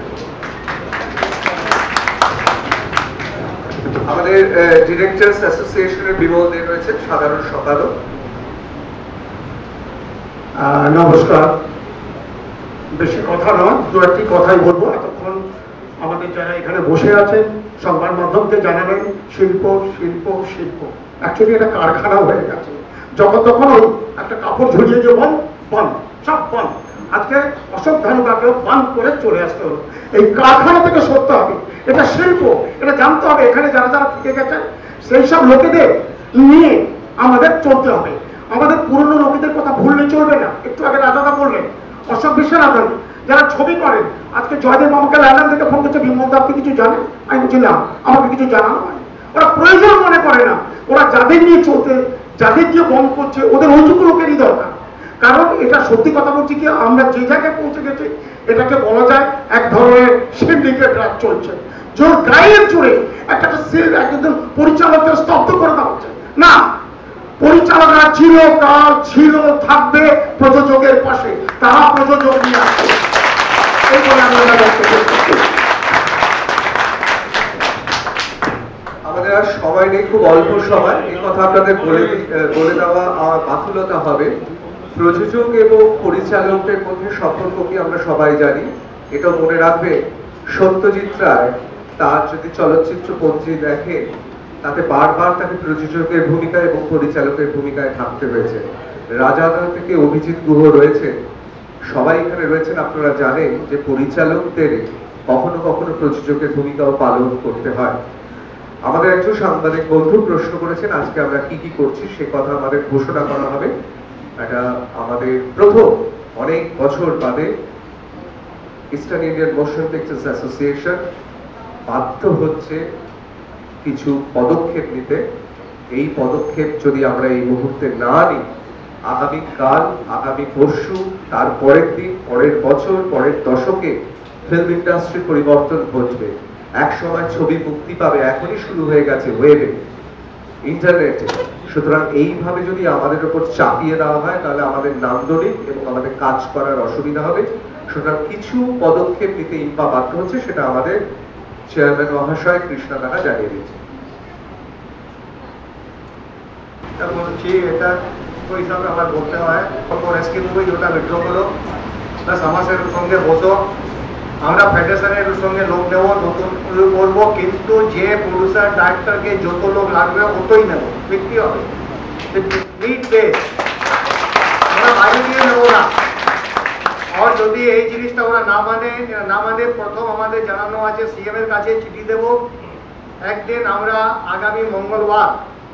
S10: আমাদের ডিরেক্টরস অ্যাসোসিয়েশনের বিমল দে রয়েছেন, সাধারণ সম্পাদক।
S12: নমস্কার। বেশি কথা নয়, দু একটি কথাই বলবো। এতক্ষণ আমাদের যারা এখানে বসে আছেন সংবাদ মাধ্যমকে জানাবেন শিল্প শিল্প শিল্প, অ্যাকচুয়ালি এটা কারখানা হয়ে গেছে। যখন তখন ওই একটা কাপড় ঝুলিয়ে যে বন সব বন, আজকে অশোক ধানুকাকেও বান করে চলে আসতে হলো। এই কারখানা থেকে সরতে হবে, এটা শিল্প, এটা জানতে হবে। এখানে যারা যারা থেকে গেছেন সেই সব লোকেদের নিয়ে আমাদের চলতে হবে। আমাদের পুরনো লোকেদের কথা ভুললে চলবে না। একটু আগে রাজাদা বললেন, অশোক বিশ্বনাথন যারা ছবি করেন, আজকে জয়দেব আমাকে লন্ডন থেকে ফোন করছে, বিমল আপনি কিছু জানেন? আমি বলছিলাম আমাকে কিছু জানানো হয়। ওরা প্রয়োজন মনে করে না, ওরা যাদের নিয়ে চলতে, যাদের দিয়ে বন্ধ করছে ওদের ওইটুকু লোকেরই দরকার। কারণ এটা সত্যি কথা বলছি কি, আমরা যে জায়গায় পৌঁছে গেছি এটাকে বলা যায় এক ধরনের সিন্ডিকেট রাজ চলছে। জোর গায়ের জোরে একটা একজন পরিচালককে স্তব্ধ করে দেওয়া হচ্ছে না। পরিচালকরা চিরকাল ছিল, থাকবে প্রযোজকের পাশে, তারা প্রযোজক নিয়ে আসবে। এই বলে আমরা
S10: আমাদের আর সময় নেই, খুব অল্প সময়। এই কথা আপনাদের বলে দেওয়া আমার বাতুলতা হবে। প্রযোজক এবং পরিচালকদের মধ্যে সম্পর্ক কি আমরা সবাই জানি। এটা মনে রাখবে, সত্যজিৎ রায় তার যদি চলচ্চিত্রপঞ্জি দেখে তাতে বারবার তাকে প্রযোজকের ভূমিকায় এবং পরিচালকের ভূমিকায় থাকতে হয়েছে। রাজাদা থেকে অভিজিৎ গুহ রয়েছে, সবাই এখানে রয়েছেন। আপনারা জানেন যে পরিচালকদের কখনো কখনো প্রযোজকের ভূমিকাও পালন করতে হয়। আমাদের একজন সাংবাদিক বন্ধু প্রশ্ন করেছেন আজকে আমরা কি কি করছি, সে কথা আমাদের ঘোষণা করা হবে। এটা আমাদের প্রথম অনেক বছর বাদে Eastern Indian Motion Pictures Association বাধ্য হচ্ছে কিছু পদক্ষেপ নিতে। এই পদক্ষেপ যদি আমরা এই মুহূর্তে না নিই, আগামীকাল, আগামী পরশু, তার পরের দিন, পরের বছর, পরের দশকে ফিল্ম ইন্ডাস্ট্রির পরিবর্তন ঘটবে। এক সময় ছবি মুক্তি পাবে, এখনই শুরু হয়ে গেছে ওয়েবে, ইন্টারনেটে। সুতরাং এইভাবে যদি আমাদের উপর চাপিয়ে দেওয়া হয় তাহলে আমাদের নান্দনিক এবং আমাদের কাজ করার অসুবিধা হবে। সুতরাং কিছু পদক্ষেপ নিতে ইম্পা বাধ্য হচ্ছে, সেটা আমাদের চেয়ারম্যান মহাশয় কৃষ্ণা দানা জানিয়ে দিচ্ছে।
S3: বলছি এটা ওই হিসাবে আমার বলতে হয়, এসকে মুভি ওটা উইথড্র করো, প্লাস আমাদের সঙ্গে বসো, আমরা ফেডারেশনের সঙ্গে লোক নেব, নতুন করবো, কিন্তু যে প্রডিউসার ডাইরেক্টরকে যত লোক লাগবে অতই নেব, বিক্রি হবে, নিট বেস, আমরা বাইরে দিয়ে নেবো না। আর যদি এই জিনিসটা ওরা না মানে প্রথম আমাদের জানানো আছে, সিএম এর কাছে চিঠি দেব। একদিন আমরা আগামী মঙ্গলবার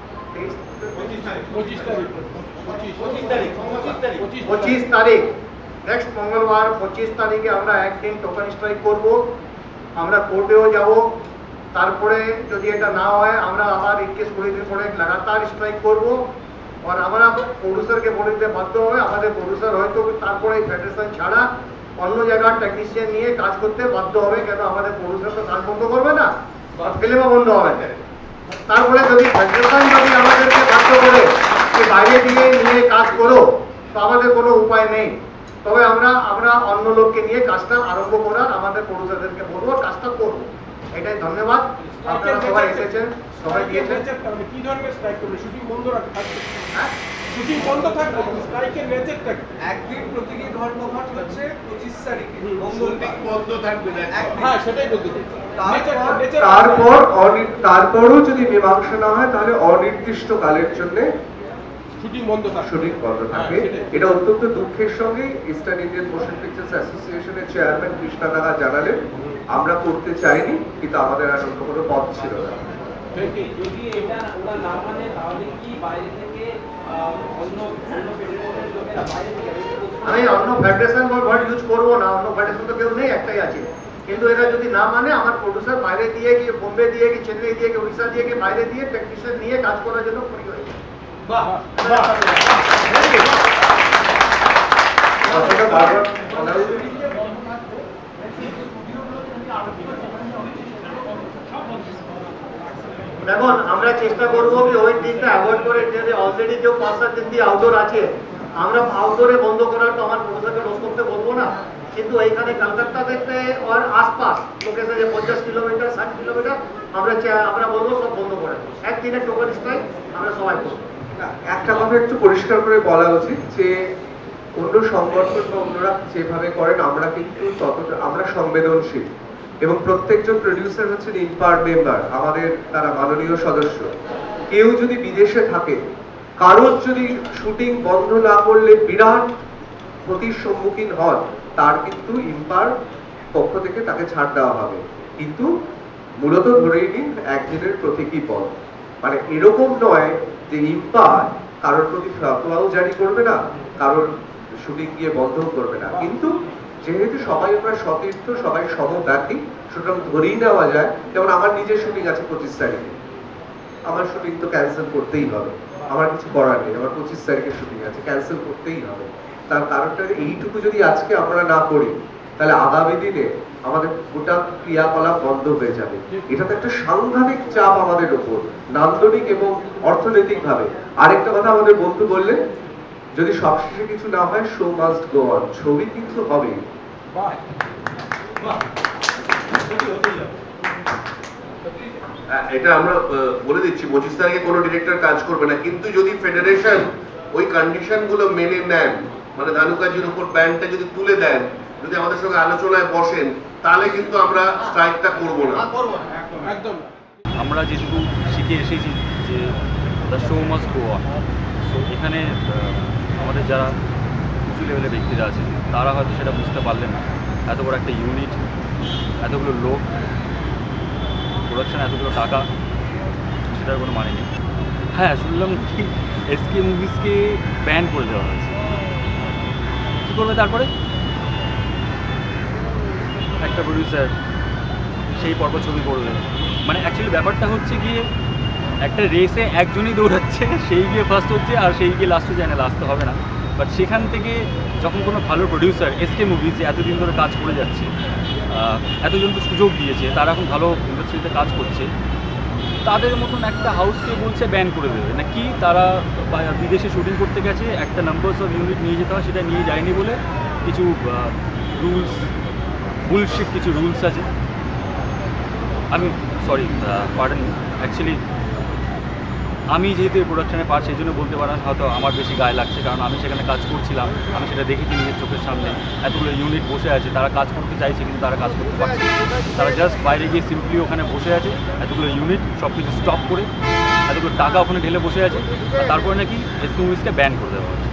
S3: 25 তারিখ, নেক্সট মঙ্গলবার 25 তারিখে আমরা একদিন টোকেন স্ট্রাইক করব। আমরা কোর্টেও যাব। তারপরে যদি এটা না হয় আমরা আবার 21-20 দিন পরে লাগাতার স্ট্রাইক করব। আর আমরা প্রডিউসারকে বলে দিতে বাধ্য হবে, আমাদের প্রডিউসার হয়তো তারপরে ফেডারেশন ছাড়া অন্য জায়গার টেকনিশিয়ান নিয়ে কাজ করতে বাধ্য হবে, কেন আমাদের প্রডিউসার তো কাজ বন্ধ করবে না, ফিল্মও বন্ধ হবে। তারপরে যদি ফেডারেশন যদি আমাদেরকে বাধ্য করে বাইরে দিয়ে নিয়ে কাজ করো, তো আমাদের কোনো উপায় নেই। তবে আমরা অন্য লোককে নিয়ে কাজটা আরম্ভ করার আমাদের প্রডিউসারদেরকে বলবো, কাজটা করবো। এটাই ধন্যবাদ, আপনারা সবাই এসেছেন, সবাই দিয়েছেন।
S13: কি ধরনের স্ট্রাইক করবে? শুটিং বন্ধ রাখবে? হ্যাঁ, শুটিং বন্ধ থাকবে, স্ট্রাইকের নেচারটা একদিন প্রতিদিন ধর্মঘট হচ্ছে 25 তারিখে বন্ধ থাকবে। হ্যাঁ, সেটাই বলতে চাই।
S10: তারপরও যদি মীমাংসা না হয় তাহলে অনির্দিষ্ট কালের জন্য শুটিং বন্ধ থাকবে। এটা অত্যন্ত দুঃখের সঙ্গে ইস্টার্ন ইন্ডিয়ান মোশন পিকচার্স অ্যাসোসিয়েশনের চেয়ারম্যান কৃষ্ণা দানা জানালেন। আমরা করতে চাইনি, কিন্তু আমাদের আর অন্য কোনো পথ ছিল না।
S13: যদি এটা ওরা না মানে তাহলে কি বাইরে থেকে অন্য ফেডারেশনের লোকেরা বাইরে থেকে,
S3: আমি অন্য ফেডারেশন ওয়ার্ড ইউজ করবো না, অন্য ফেডারেশন তো কেউ নেই, একটাই আছে। কিন্তু এরা যদি না মানে, আমার প্রডিউসার বাইরে দিয়ে গিয়ে, বোম্বে দিয়ে গিয়ে, চেন্নাই দিয়ে গিয়ে, উড়িষ্যা দিয়ে গিয়ে, বাইরে দিয়ে টেকনিশিয়ান নিয়ে কাজ করার জন্য ফ্রি হয়ে যায়। দেখুন, আমরা চেষ্টা করবো কি ওই দিনটা অ্যাভয়েড করে, যে অলরেডি যে 5-7 দিন দিয়ে আউটডোর আছে, আমরা আউটডোরে বন্ধ করার তো আমার প্রডিউসারকে রোজ করতে বলবো না। কিন্তু এইখানে কলকাতা থেকে ওর আশপাশ লোকেশন যে 50 কিলোমিটার 60 কিলোমিটার আমরা বলবো সব বন্ধ করে দেবো। একদিনের টোকেন স্ট্রাইক আমরা সবাই করবো।
S10: একটা কথা একটু পরিষ্কার করে বলা উচিত যে অন্য সংগঠন বা অন্যরা যেভাবে করেন, আমরা কিন্তু ততটা আমরা সংবেদনশীল, এবং প্রত্যেকজন প্রডিউসার হচ্ছেন ইম্পার মেম্বার, আমাদের তারা মাননীয় সদস্য। কেউ যদি বিদেশে থাকে, কারোর যদি শুটিং বন্ধ না করলে বিরাট ক্ষতির সম্মুখীন হন, তার কিন্তু ইম্পার পক্ষ থেকে তাকে ছাড় দেওয়া হবে। কিন্তু মূলত ধরেই নিন একদিনের প্রতীকী পদ, মানে এরকম নয় যে ইম্পার কারোর প্রতি ফতোয়াও জারি করবে না, কারোর শুটিং গিয়ে বন্ধ করবে না। কিন্তু যেহেতু সবাই আমরা সতীর্থ, সবাই সমব্যক্তি, সুতরাং ধরেই নেওয়া যায়, যেমন আমার নিজের শুটিং আছে 25 তারিখে, আমার শুটিং তো ক্যান্সেল করতেই হবে, আমার কিছু করার নেই, আমার 25 তারিখের শুটিং আছে, ক্যান্সেল করতেই হবে। তার কারণটা এইটুকু যদি আজকে আমরা না করি, তাহলে আগামী দিনে আমাদের গোটা ক্রিয়াকলাপ বন্ধ হয়ে যাবে। এটা তো একটা সাংঘাতিক চাপ আমাদের উপর, নান্দনিক এবং অর্থনৈতিক ভাবে। আরেকটা কথা আমাদের বন্ধু বললেন, যদি সবশেষে কিছু না হয়, শো মাস্ট গো অন, ছবি কিন্তু হবে।
S7: এটা আমরা বলে দিচ্ছি 25 তারিখে কোনো ডিরেক্টর কাজ করবে না, কিন্তু যদি ফেডারেশন ওই কন্ডিশন গুলো মেনে নেন, মানে ধানুকাজির উপর ব্যান্ডটা যদি তুলে দেন, যদি আমাদের সঙ্গে আলোচনায় বসেন, তাহলে কিন্তু আমরা স্ট্রাইকটা করব না।
S13: একদম
S14: আমরা যেটুকু শিখে এসেছি যে the show must go on. So এখানে আমাদের যারা উঁচু লেভেলের ব্যক্তিরা আছেন, তারা হয়তো সেটা বুঝতে পারলেন না, এত বড় একটা ইউনিট, এতগুলো লোক, প্রোডাকশন, এতগুলো টাকা, সেটার কোনো মানে নেই। হ্যাঁ, শুনলাম কি এসকে মুভিজকে ব্যান করে দেওয়া হয়েছে। কী করবে তারপরে? একটা প্রডিউসার সেই পরপর ছবি করবে, মানে অ্যাকচুয়ালি ব্যাপারটা হচ্ছে গিয়ে একটা রেসে একজনই দৌড়াচ্ছে, সেই গিয়ে ফার্স্ট হচ্ছে আর সেই গিয়ে লাস্টে যায় না, লাস্টে হবে না। বাট সেখান থেকে যখন কোনো ভালো প্রডিউসার এসকে মুভিজ যে এতদিন ধরে কাজ করে যাচ্ছে, এতজনকে সুযোগ দিয়েছে, তারা এখন ভালো ইন্ডাস্ট্রিতে কাজ করছে, তাদের মতন একটা হাউসকে বলছে ব্যান করে দেবে নাকি? তারা বিদেশে শুটিং করতে গেছে, একটা নাম্বারস অফ ইউনিট নিয়ে যেতে হয়, সেটা নিয়ে যায়নি বলে কিছু রুলস, বুলশিট কিছু রুলস আছে। আমি সরি, পার্ডন, অ্যাকচুয়ালি আমি যেহেতু এই প্রোডাকশানে পার, সেই জন্য বলতে পারেন হয়তো আমার বেশি গায়ে লাগছে, কারণ আমি সেখানে কাজ করছিলাম, আমি সেটা দেখেছি নিজের চোখের সামনে। এতগুলো ইউনিট বসে আছে, তারা কাজ করতে চাইছে কিন্তু তারা কাজ করতে পারছে না। তারা জাস্ট বাইরে গিয়ে সিম্পলি ওখানে বসে আছে, এতগুলো ইউনিট সব কিছু স্টপ করে, এতগুলো টাকা ওখানে ঢেলে বসে আছে, আর তারপরে নাকি এসকে মুভিজকে ব্যান করে দেওয়া হচ্ছে।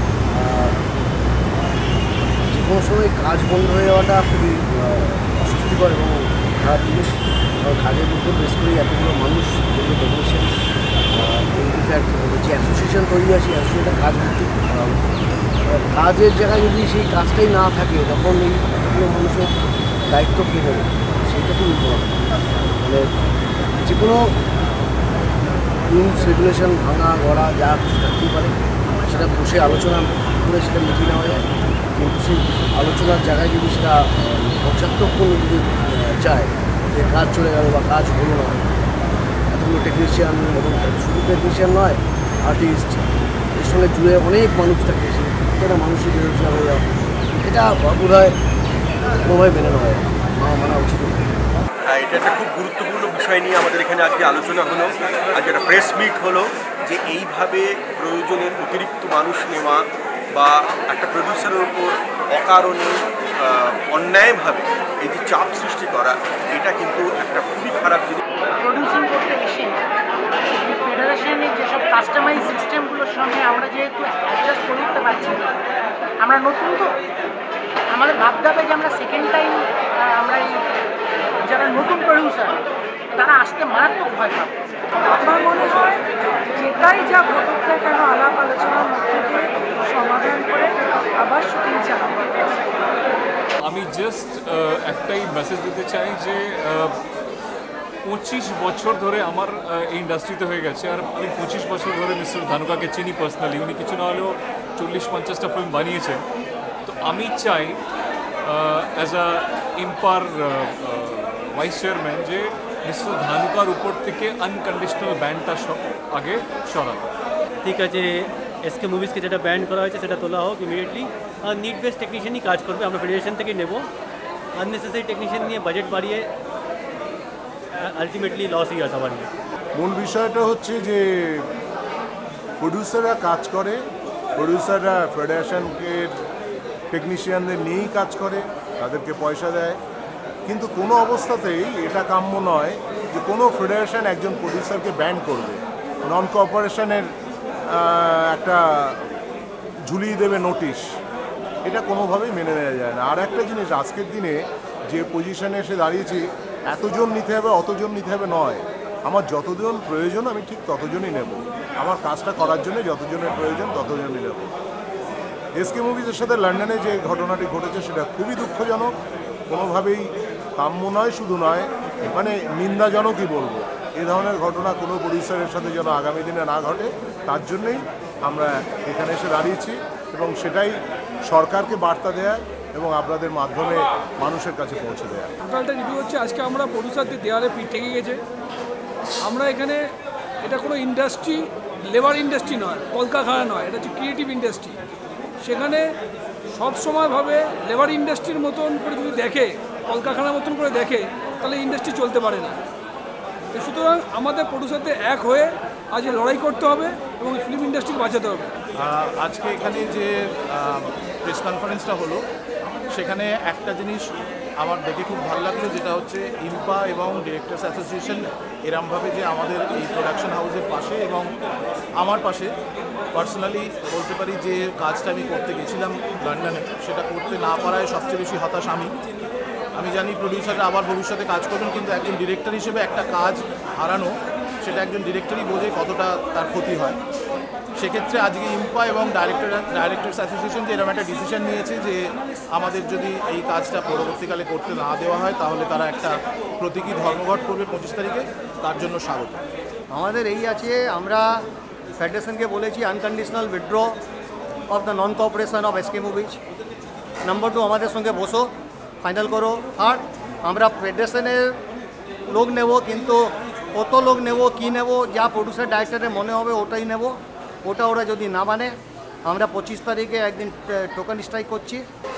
S15: যে কোনো সময় কাজ বন্ধ হয়ে যাওয়াটা খুবই অস্বস্তিকর এবং খারাপ জিনিস, কারণ কাজের উপর বেশ করে এতগুলো মানুষ, যেগুলো টেকনিশিয়ান, ইনফ্যাক্ট যে অ্যাসোসিয়েশন তৈরি আছে, অ্যাসোসিয়েশনের কাজ করতে কাজের জায়গায় যদি সেই কাজটাই না থাকে, তখন এই এতগুলো মানুষের দায়িত্ব কে নেবে, সেইটা খুব ইম্পর্টেন্ট। মানে যে কোনো রুলস রেগুলেশন ভাঙা গড়া যা কিছু থাকতেই পারে, সেটা বসে আলোচনা করে সেটা মিটিয়ে নেওয়া যায়, কিন্তু সেই আলোচনার জায়গায় যদি সেটা পশ্চাত্তক কোনো যদি চায় যে কাজ চলে গেল বা কাজ হলো না, এতগুলো টেকনিশিয়ান এবং শুধু টেকনিশিয়ান নয়, আর্টিস্ট, এর সঙ্গে জুড়ে অনেক মানুষ থাকে, সেটা মানুষের বিরোধিতা হয়ে যাওয়া, এটা বোধ হয় কোনোভাবে মেনে নেওয়া মানা উচিত।
S16: এটা একটা খুব গুরুত্বপূর্ণ বিষয় নিয়ে আমাদের এখানে আজকে আলোচনা হলো, আজকে একটা প্রেস মিট হলো, যে এইভাবে প্রয়োজনের অতিরিক্ত মানুষ নেওয়া বা একটা প্রডিউসারের উপর অকারণে অন্যায়ভাবে এই যে চাপ সৃষ্টি করা, এটা কিন্তু একটা খুবই খারাপ জিনিস।
S17: প্রডিউসিং করতে এসে ফেডারেশনের যেসব কাস্টমাইজ সিস্টেমগুলোর সঙ্গে আমরা যেহেতু অ্যাডজাস্ট করে উঠতে পারছি না, আমরা নতুন তো আমাদের ভাবতে হবে যে আমরা সেকেন্ড টাইম আমরা এই যারা নতুন প্রডিউসার তারা আসতে মারাত্মক ভয় পাবে।
S18: আমার মনে হয় যেটাই যা ঘটুক না কেন আলাপ আলোচনার মধ্যে দিয়ে সমাধান করে আবার শুটিং চালাবো।
S19: আমি জাস্ট একটাই মেসেজ দিতে চাই যে 25 বছর ধরে আমার এই ইন্ডাস্ট্রিতে হয়ে গেছে, আর আমি 25 বছর ধরে মিস্টার ধানুকাকে চিনি পার্সোনালি। উনি কিছু না হলেও 40-50টা ফিল্ম বানিয়েছেন। তো আমি চাই as a IMPPA vice chairman যে মিস্টার ধানুকার উপর থেকে আনকন্ডিশনাল ব্যানটা আগে সরানো।
S20: ঠিক আছে, এসকে মুভিজকে যেটা ব্যান করা হয়েছে সেটা তোলা হোক ইমিডিয়েটলি, আর নিড বেস্ট টেকনিশিয়ানই কাজ করবে। আমরা ফেডারেশন থেকে নেব, আননেসেসারি টেকনিশিয়ান নিয়ে বাজেট বাড়িয়ে আলটিমেটলি লসই আছে সবার নিয়ে।
S6: মূল বিষয়টা হচ্ছে যে প্রডিউসাররা কাজ করে, প্রডিউসাররা ফেডারেশনকে টেকনিশিয়ানদের নিয়েই কাজ করে, তাদেরকে পয়সা দেয়, কিন্তু কোনো অবস্থাতেই এটা কাম্য নয় যে কোনো ফেডারেশন একজন প্রডিউসারকে ব্যান করবে, নন কোঅপারেশনের একটা ঝুলিয়ে দেবে নোটিশ, এটা কোনোভাবেই মেনে নেওয়া যায় না। আর একটা জিনিস, আজকের দিনে যে পজিশনে এসে দাঁড়িয়েছি, এতজন নিতে হবে অতজন নিতে হবে নয়, আমার যতজন প্রয়োজন আমি ঠিক ততজনই নেব, আমার কাজটা করার জন্য যতজনের প্রয়োজন ততজনই নেব। এসকে মুভিজের সাথে লন্ডনে যে ঘটনাটি ঘটেছে সেটা খুবই দুঃখজনক, কোনোভাবেই কাম্য নয়, শুধু নয় মানে নিন্দাজনকই বলবো। এ ধরনের ঘটনা কোনো প্রডিউসারের সাথে যেন আগামী দিনে না ঘটে, তার জন্যই আমরা এখানে এসে দাঁড়িয়েছি এবং সেটাই সরকারকে বার্তা দেয়া এবং আপনাদের মাধ্যমে মানুষের কাছে পৌঁছে দেয়া।
S21: টোটালটা রিভিউ হচ্ছে আজকে আমরা প্রডিউসারদের দেওয়ালে পিঠ থেকে গেছে। আমরা এখানে, এটা কোনো ইন্ডাস্ট্রি, লেবার ইন্ডাস্ট্রি নয়, কলকারখানা নয়, এটা হচ্ছে ক্রিয়েটিভ ইন্ডাস্ট্রি। সেখানে সবসময়ভাবে লেবার ইন্ডাস্ট্রির মতন করে যদি দেখে, কলকারখানার মতন করে দেখে, তাহলে ইন্ডাস্ট্রি চলতে পারে না। তো সুতরাং আমাদের প্রডিউসারদের এক হয়ে আজ লড়াই করতে হবে এবং ফিল্ম ইন্ডাস্ট্রিকে বাঁচাতে হবে।
S8: আজকে এখানে যে প্রেস কনফারেন্সটা হলো, সেখানে একটা জিনিস আমার দেখে খুব ভালো লাগলো, যেটা হচ্ছে ইম্পা এবং ডিরেক্টর্স অ্যাসোসিয়েশন এরমভাবে যে আমাদের এই প্রোডাকশন হাউসের পাশে এবং আমার পাশে পার্সোনালি বলতে পারি যে কাজটা আমি করতে গেছিলাম লন্ডনে, সেটা করতে না পারায় সবচেয়ে বেশি হতাশ আমি। আমি জানি প্রডিউসাররা আবার ভবিষ্যতে কাজ করবেন, কিন্তু একজন ডিরেক্টর হিসেবে একটা কাজ হারানো সেটা একজন ডিরেক্টরই বোঝে কতটা তার ক্ষতি হয়। সেক্ষেত্রে আজকে ইম্পা এবং ডাইরেক্টরস অ্যাসোসিয়েশন যে এরকম একটা ডিসিশন নিয়েছে যে আমাদের যদি এই কাজটা পরবর্তীকালে করতে না দেওয়া হয় তাহলে তারা একটা প্রতীকী ধর্মঘট করবে 25 তারিখে, তার জন্য স্বাগত।
S3: আমাদের এই আছে, আমরা ফেডারেশনকে বলেছি unconditional withdraw of the non cooperation of SK movies. Number 2, আমাদের সঙ্গে বসো, ফাইনাল করো। আর আমরা ফেডারেশনের লোক নেব, কিন্তু কত লোক নেব, কী নেব, যা প্রডিউসার ডাইরেক্টরের মনে হবে ওটাই নেব। ওটা ওরা যদি না মানে আমরা 25 তারিখে একদিন টোকেন স্ট্রাইক করছি।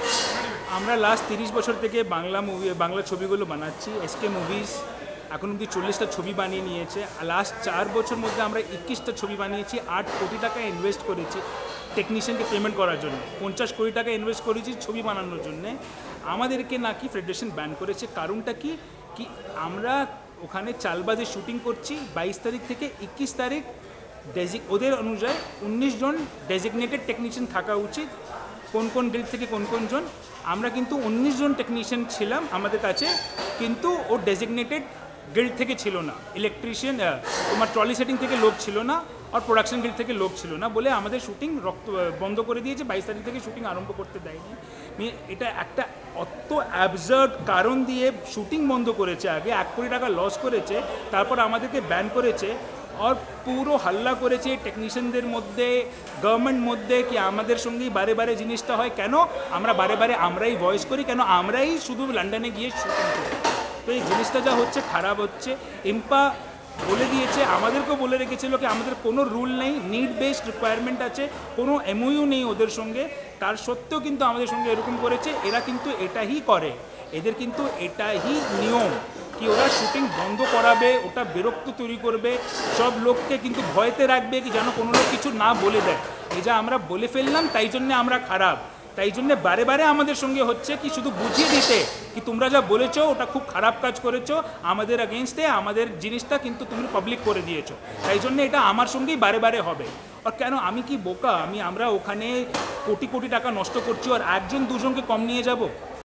S4: আমরা লাস্ট 30 বছর থেকে বাংলা ছবিগুলো বানাচ্ছি। এসকে মুভিজ এখন অব্দি 40টা ছবি বানিয়ে নিয়েছে। লাস্ট 4 বছর মধ্যে আমরা 21টা ছবি বানিয়েছি। 8 কোটি টাকা ইনভেস্ট করেছি টেকনিশিয়ানকে পেমেন্ট করার জন্য, 50 কোটি টাকা ইনভেস্ট করেছি ছবি বানানোর জন্যে। আমাদেরকে নাকি ফেডারেশন ব্যান করেছে। কারণটা কি আমরা ওখানে চালবাজে শুটিং করছি। 22 তারিখ থেকে 21 তারিখ ওদের অনুযায়ী 19 জন ডেজিগনেটেড টেকনিশিয়ান থাকা উচিত। কোন কোন গিল্ড থেকে কোন কোন জন, আমরা কিন্তু 19 জন টেকনিশিয়ান ছিলাম আমাদের কাছে, কিন্তু ও ডেজিগনেটেড গিল্ড থেকে ছিল না। ইলেকট্রিশিয়ান তোমার ট্রলি সেটিং থেকে লোক ছিল না, আর প্রোডাকশন গিল্ড থেকে লোক ছিল না বলে আমাদের শুটিং বন্ধ করে দিয়েছে। 22 তারিখ থেকে শুটিং আরম্ভ করতে দেয়নি। এটা একটা অত অ্যাবসার্ড কারণ দিয়ে শুটিং বন্ধ করেছে। আগে 1 কোটি টাকা লস করেছে, তারপর আমাদেরকে ব্যান করেছে। আর পুরো হাল্লা করেছে টেকনিশিয়ানদের মধ্যে, গভর্নমেন্ট মধ্যে, কি আমাদের সঙ্গেই বারে বারে জিনিসটা হয় কেন, আমরা বারে বারে আমরাই ভয়েস করি কেন, আমরাই শুধু লন্ডনে গিয়ে শুটিং করি। তো এই জিনিসটা যা হচ্ছে খারাপ হচ্ছে। ইম্পা বলে দিয়েছে, আমাদেরকেও বলে রেখেছিল কি আমাদের কোনো রুল নেই, নিড বেসড রিকোয়ারমেন্ট আছে, কোনো এমওইউ নেই ওদের সঙ্গে। তার সত্ত্বেও কিন্তু আমাদের সঙ্গে এরকম করেছে। এরা কিন্তু এটাই করে, এদের কিন্তু এটাই নিয়ম কি ওরা শুটিং বন্ধ করাবে, ওটা বিরক্ত তৈরি করবে, সব লোককে কিন্তু ভয়তে রাখবে কি যেন কোনো লোক কিছু না বলে দেয়। এই যা আমরা বলে ফেললাম তাই জন্যে আমরা খারাপ, তাই জন্যে বারে বারে আমাদের সঙ্গে হচ্ছে কি শুধু বুঝিয়ে দিতে কি তোমরা যা বলেছো ওটা খুব খারাপ কাজ করেছো, আমাদের এগেনস্টে আমাদের জিনিসটা কিন্তু তুমি পাবলিক করে দিয়েছো, তাই জন্য এটা আমার সঙ্গেই বারে বারে হবে। আর কেন আমি কি বোকা, আমরা ওখানে কোটি কোটি টাকা নষ্ট করছি আর 1 জন 2 জনকে কম নিয়ে যাব?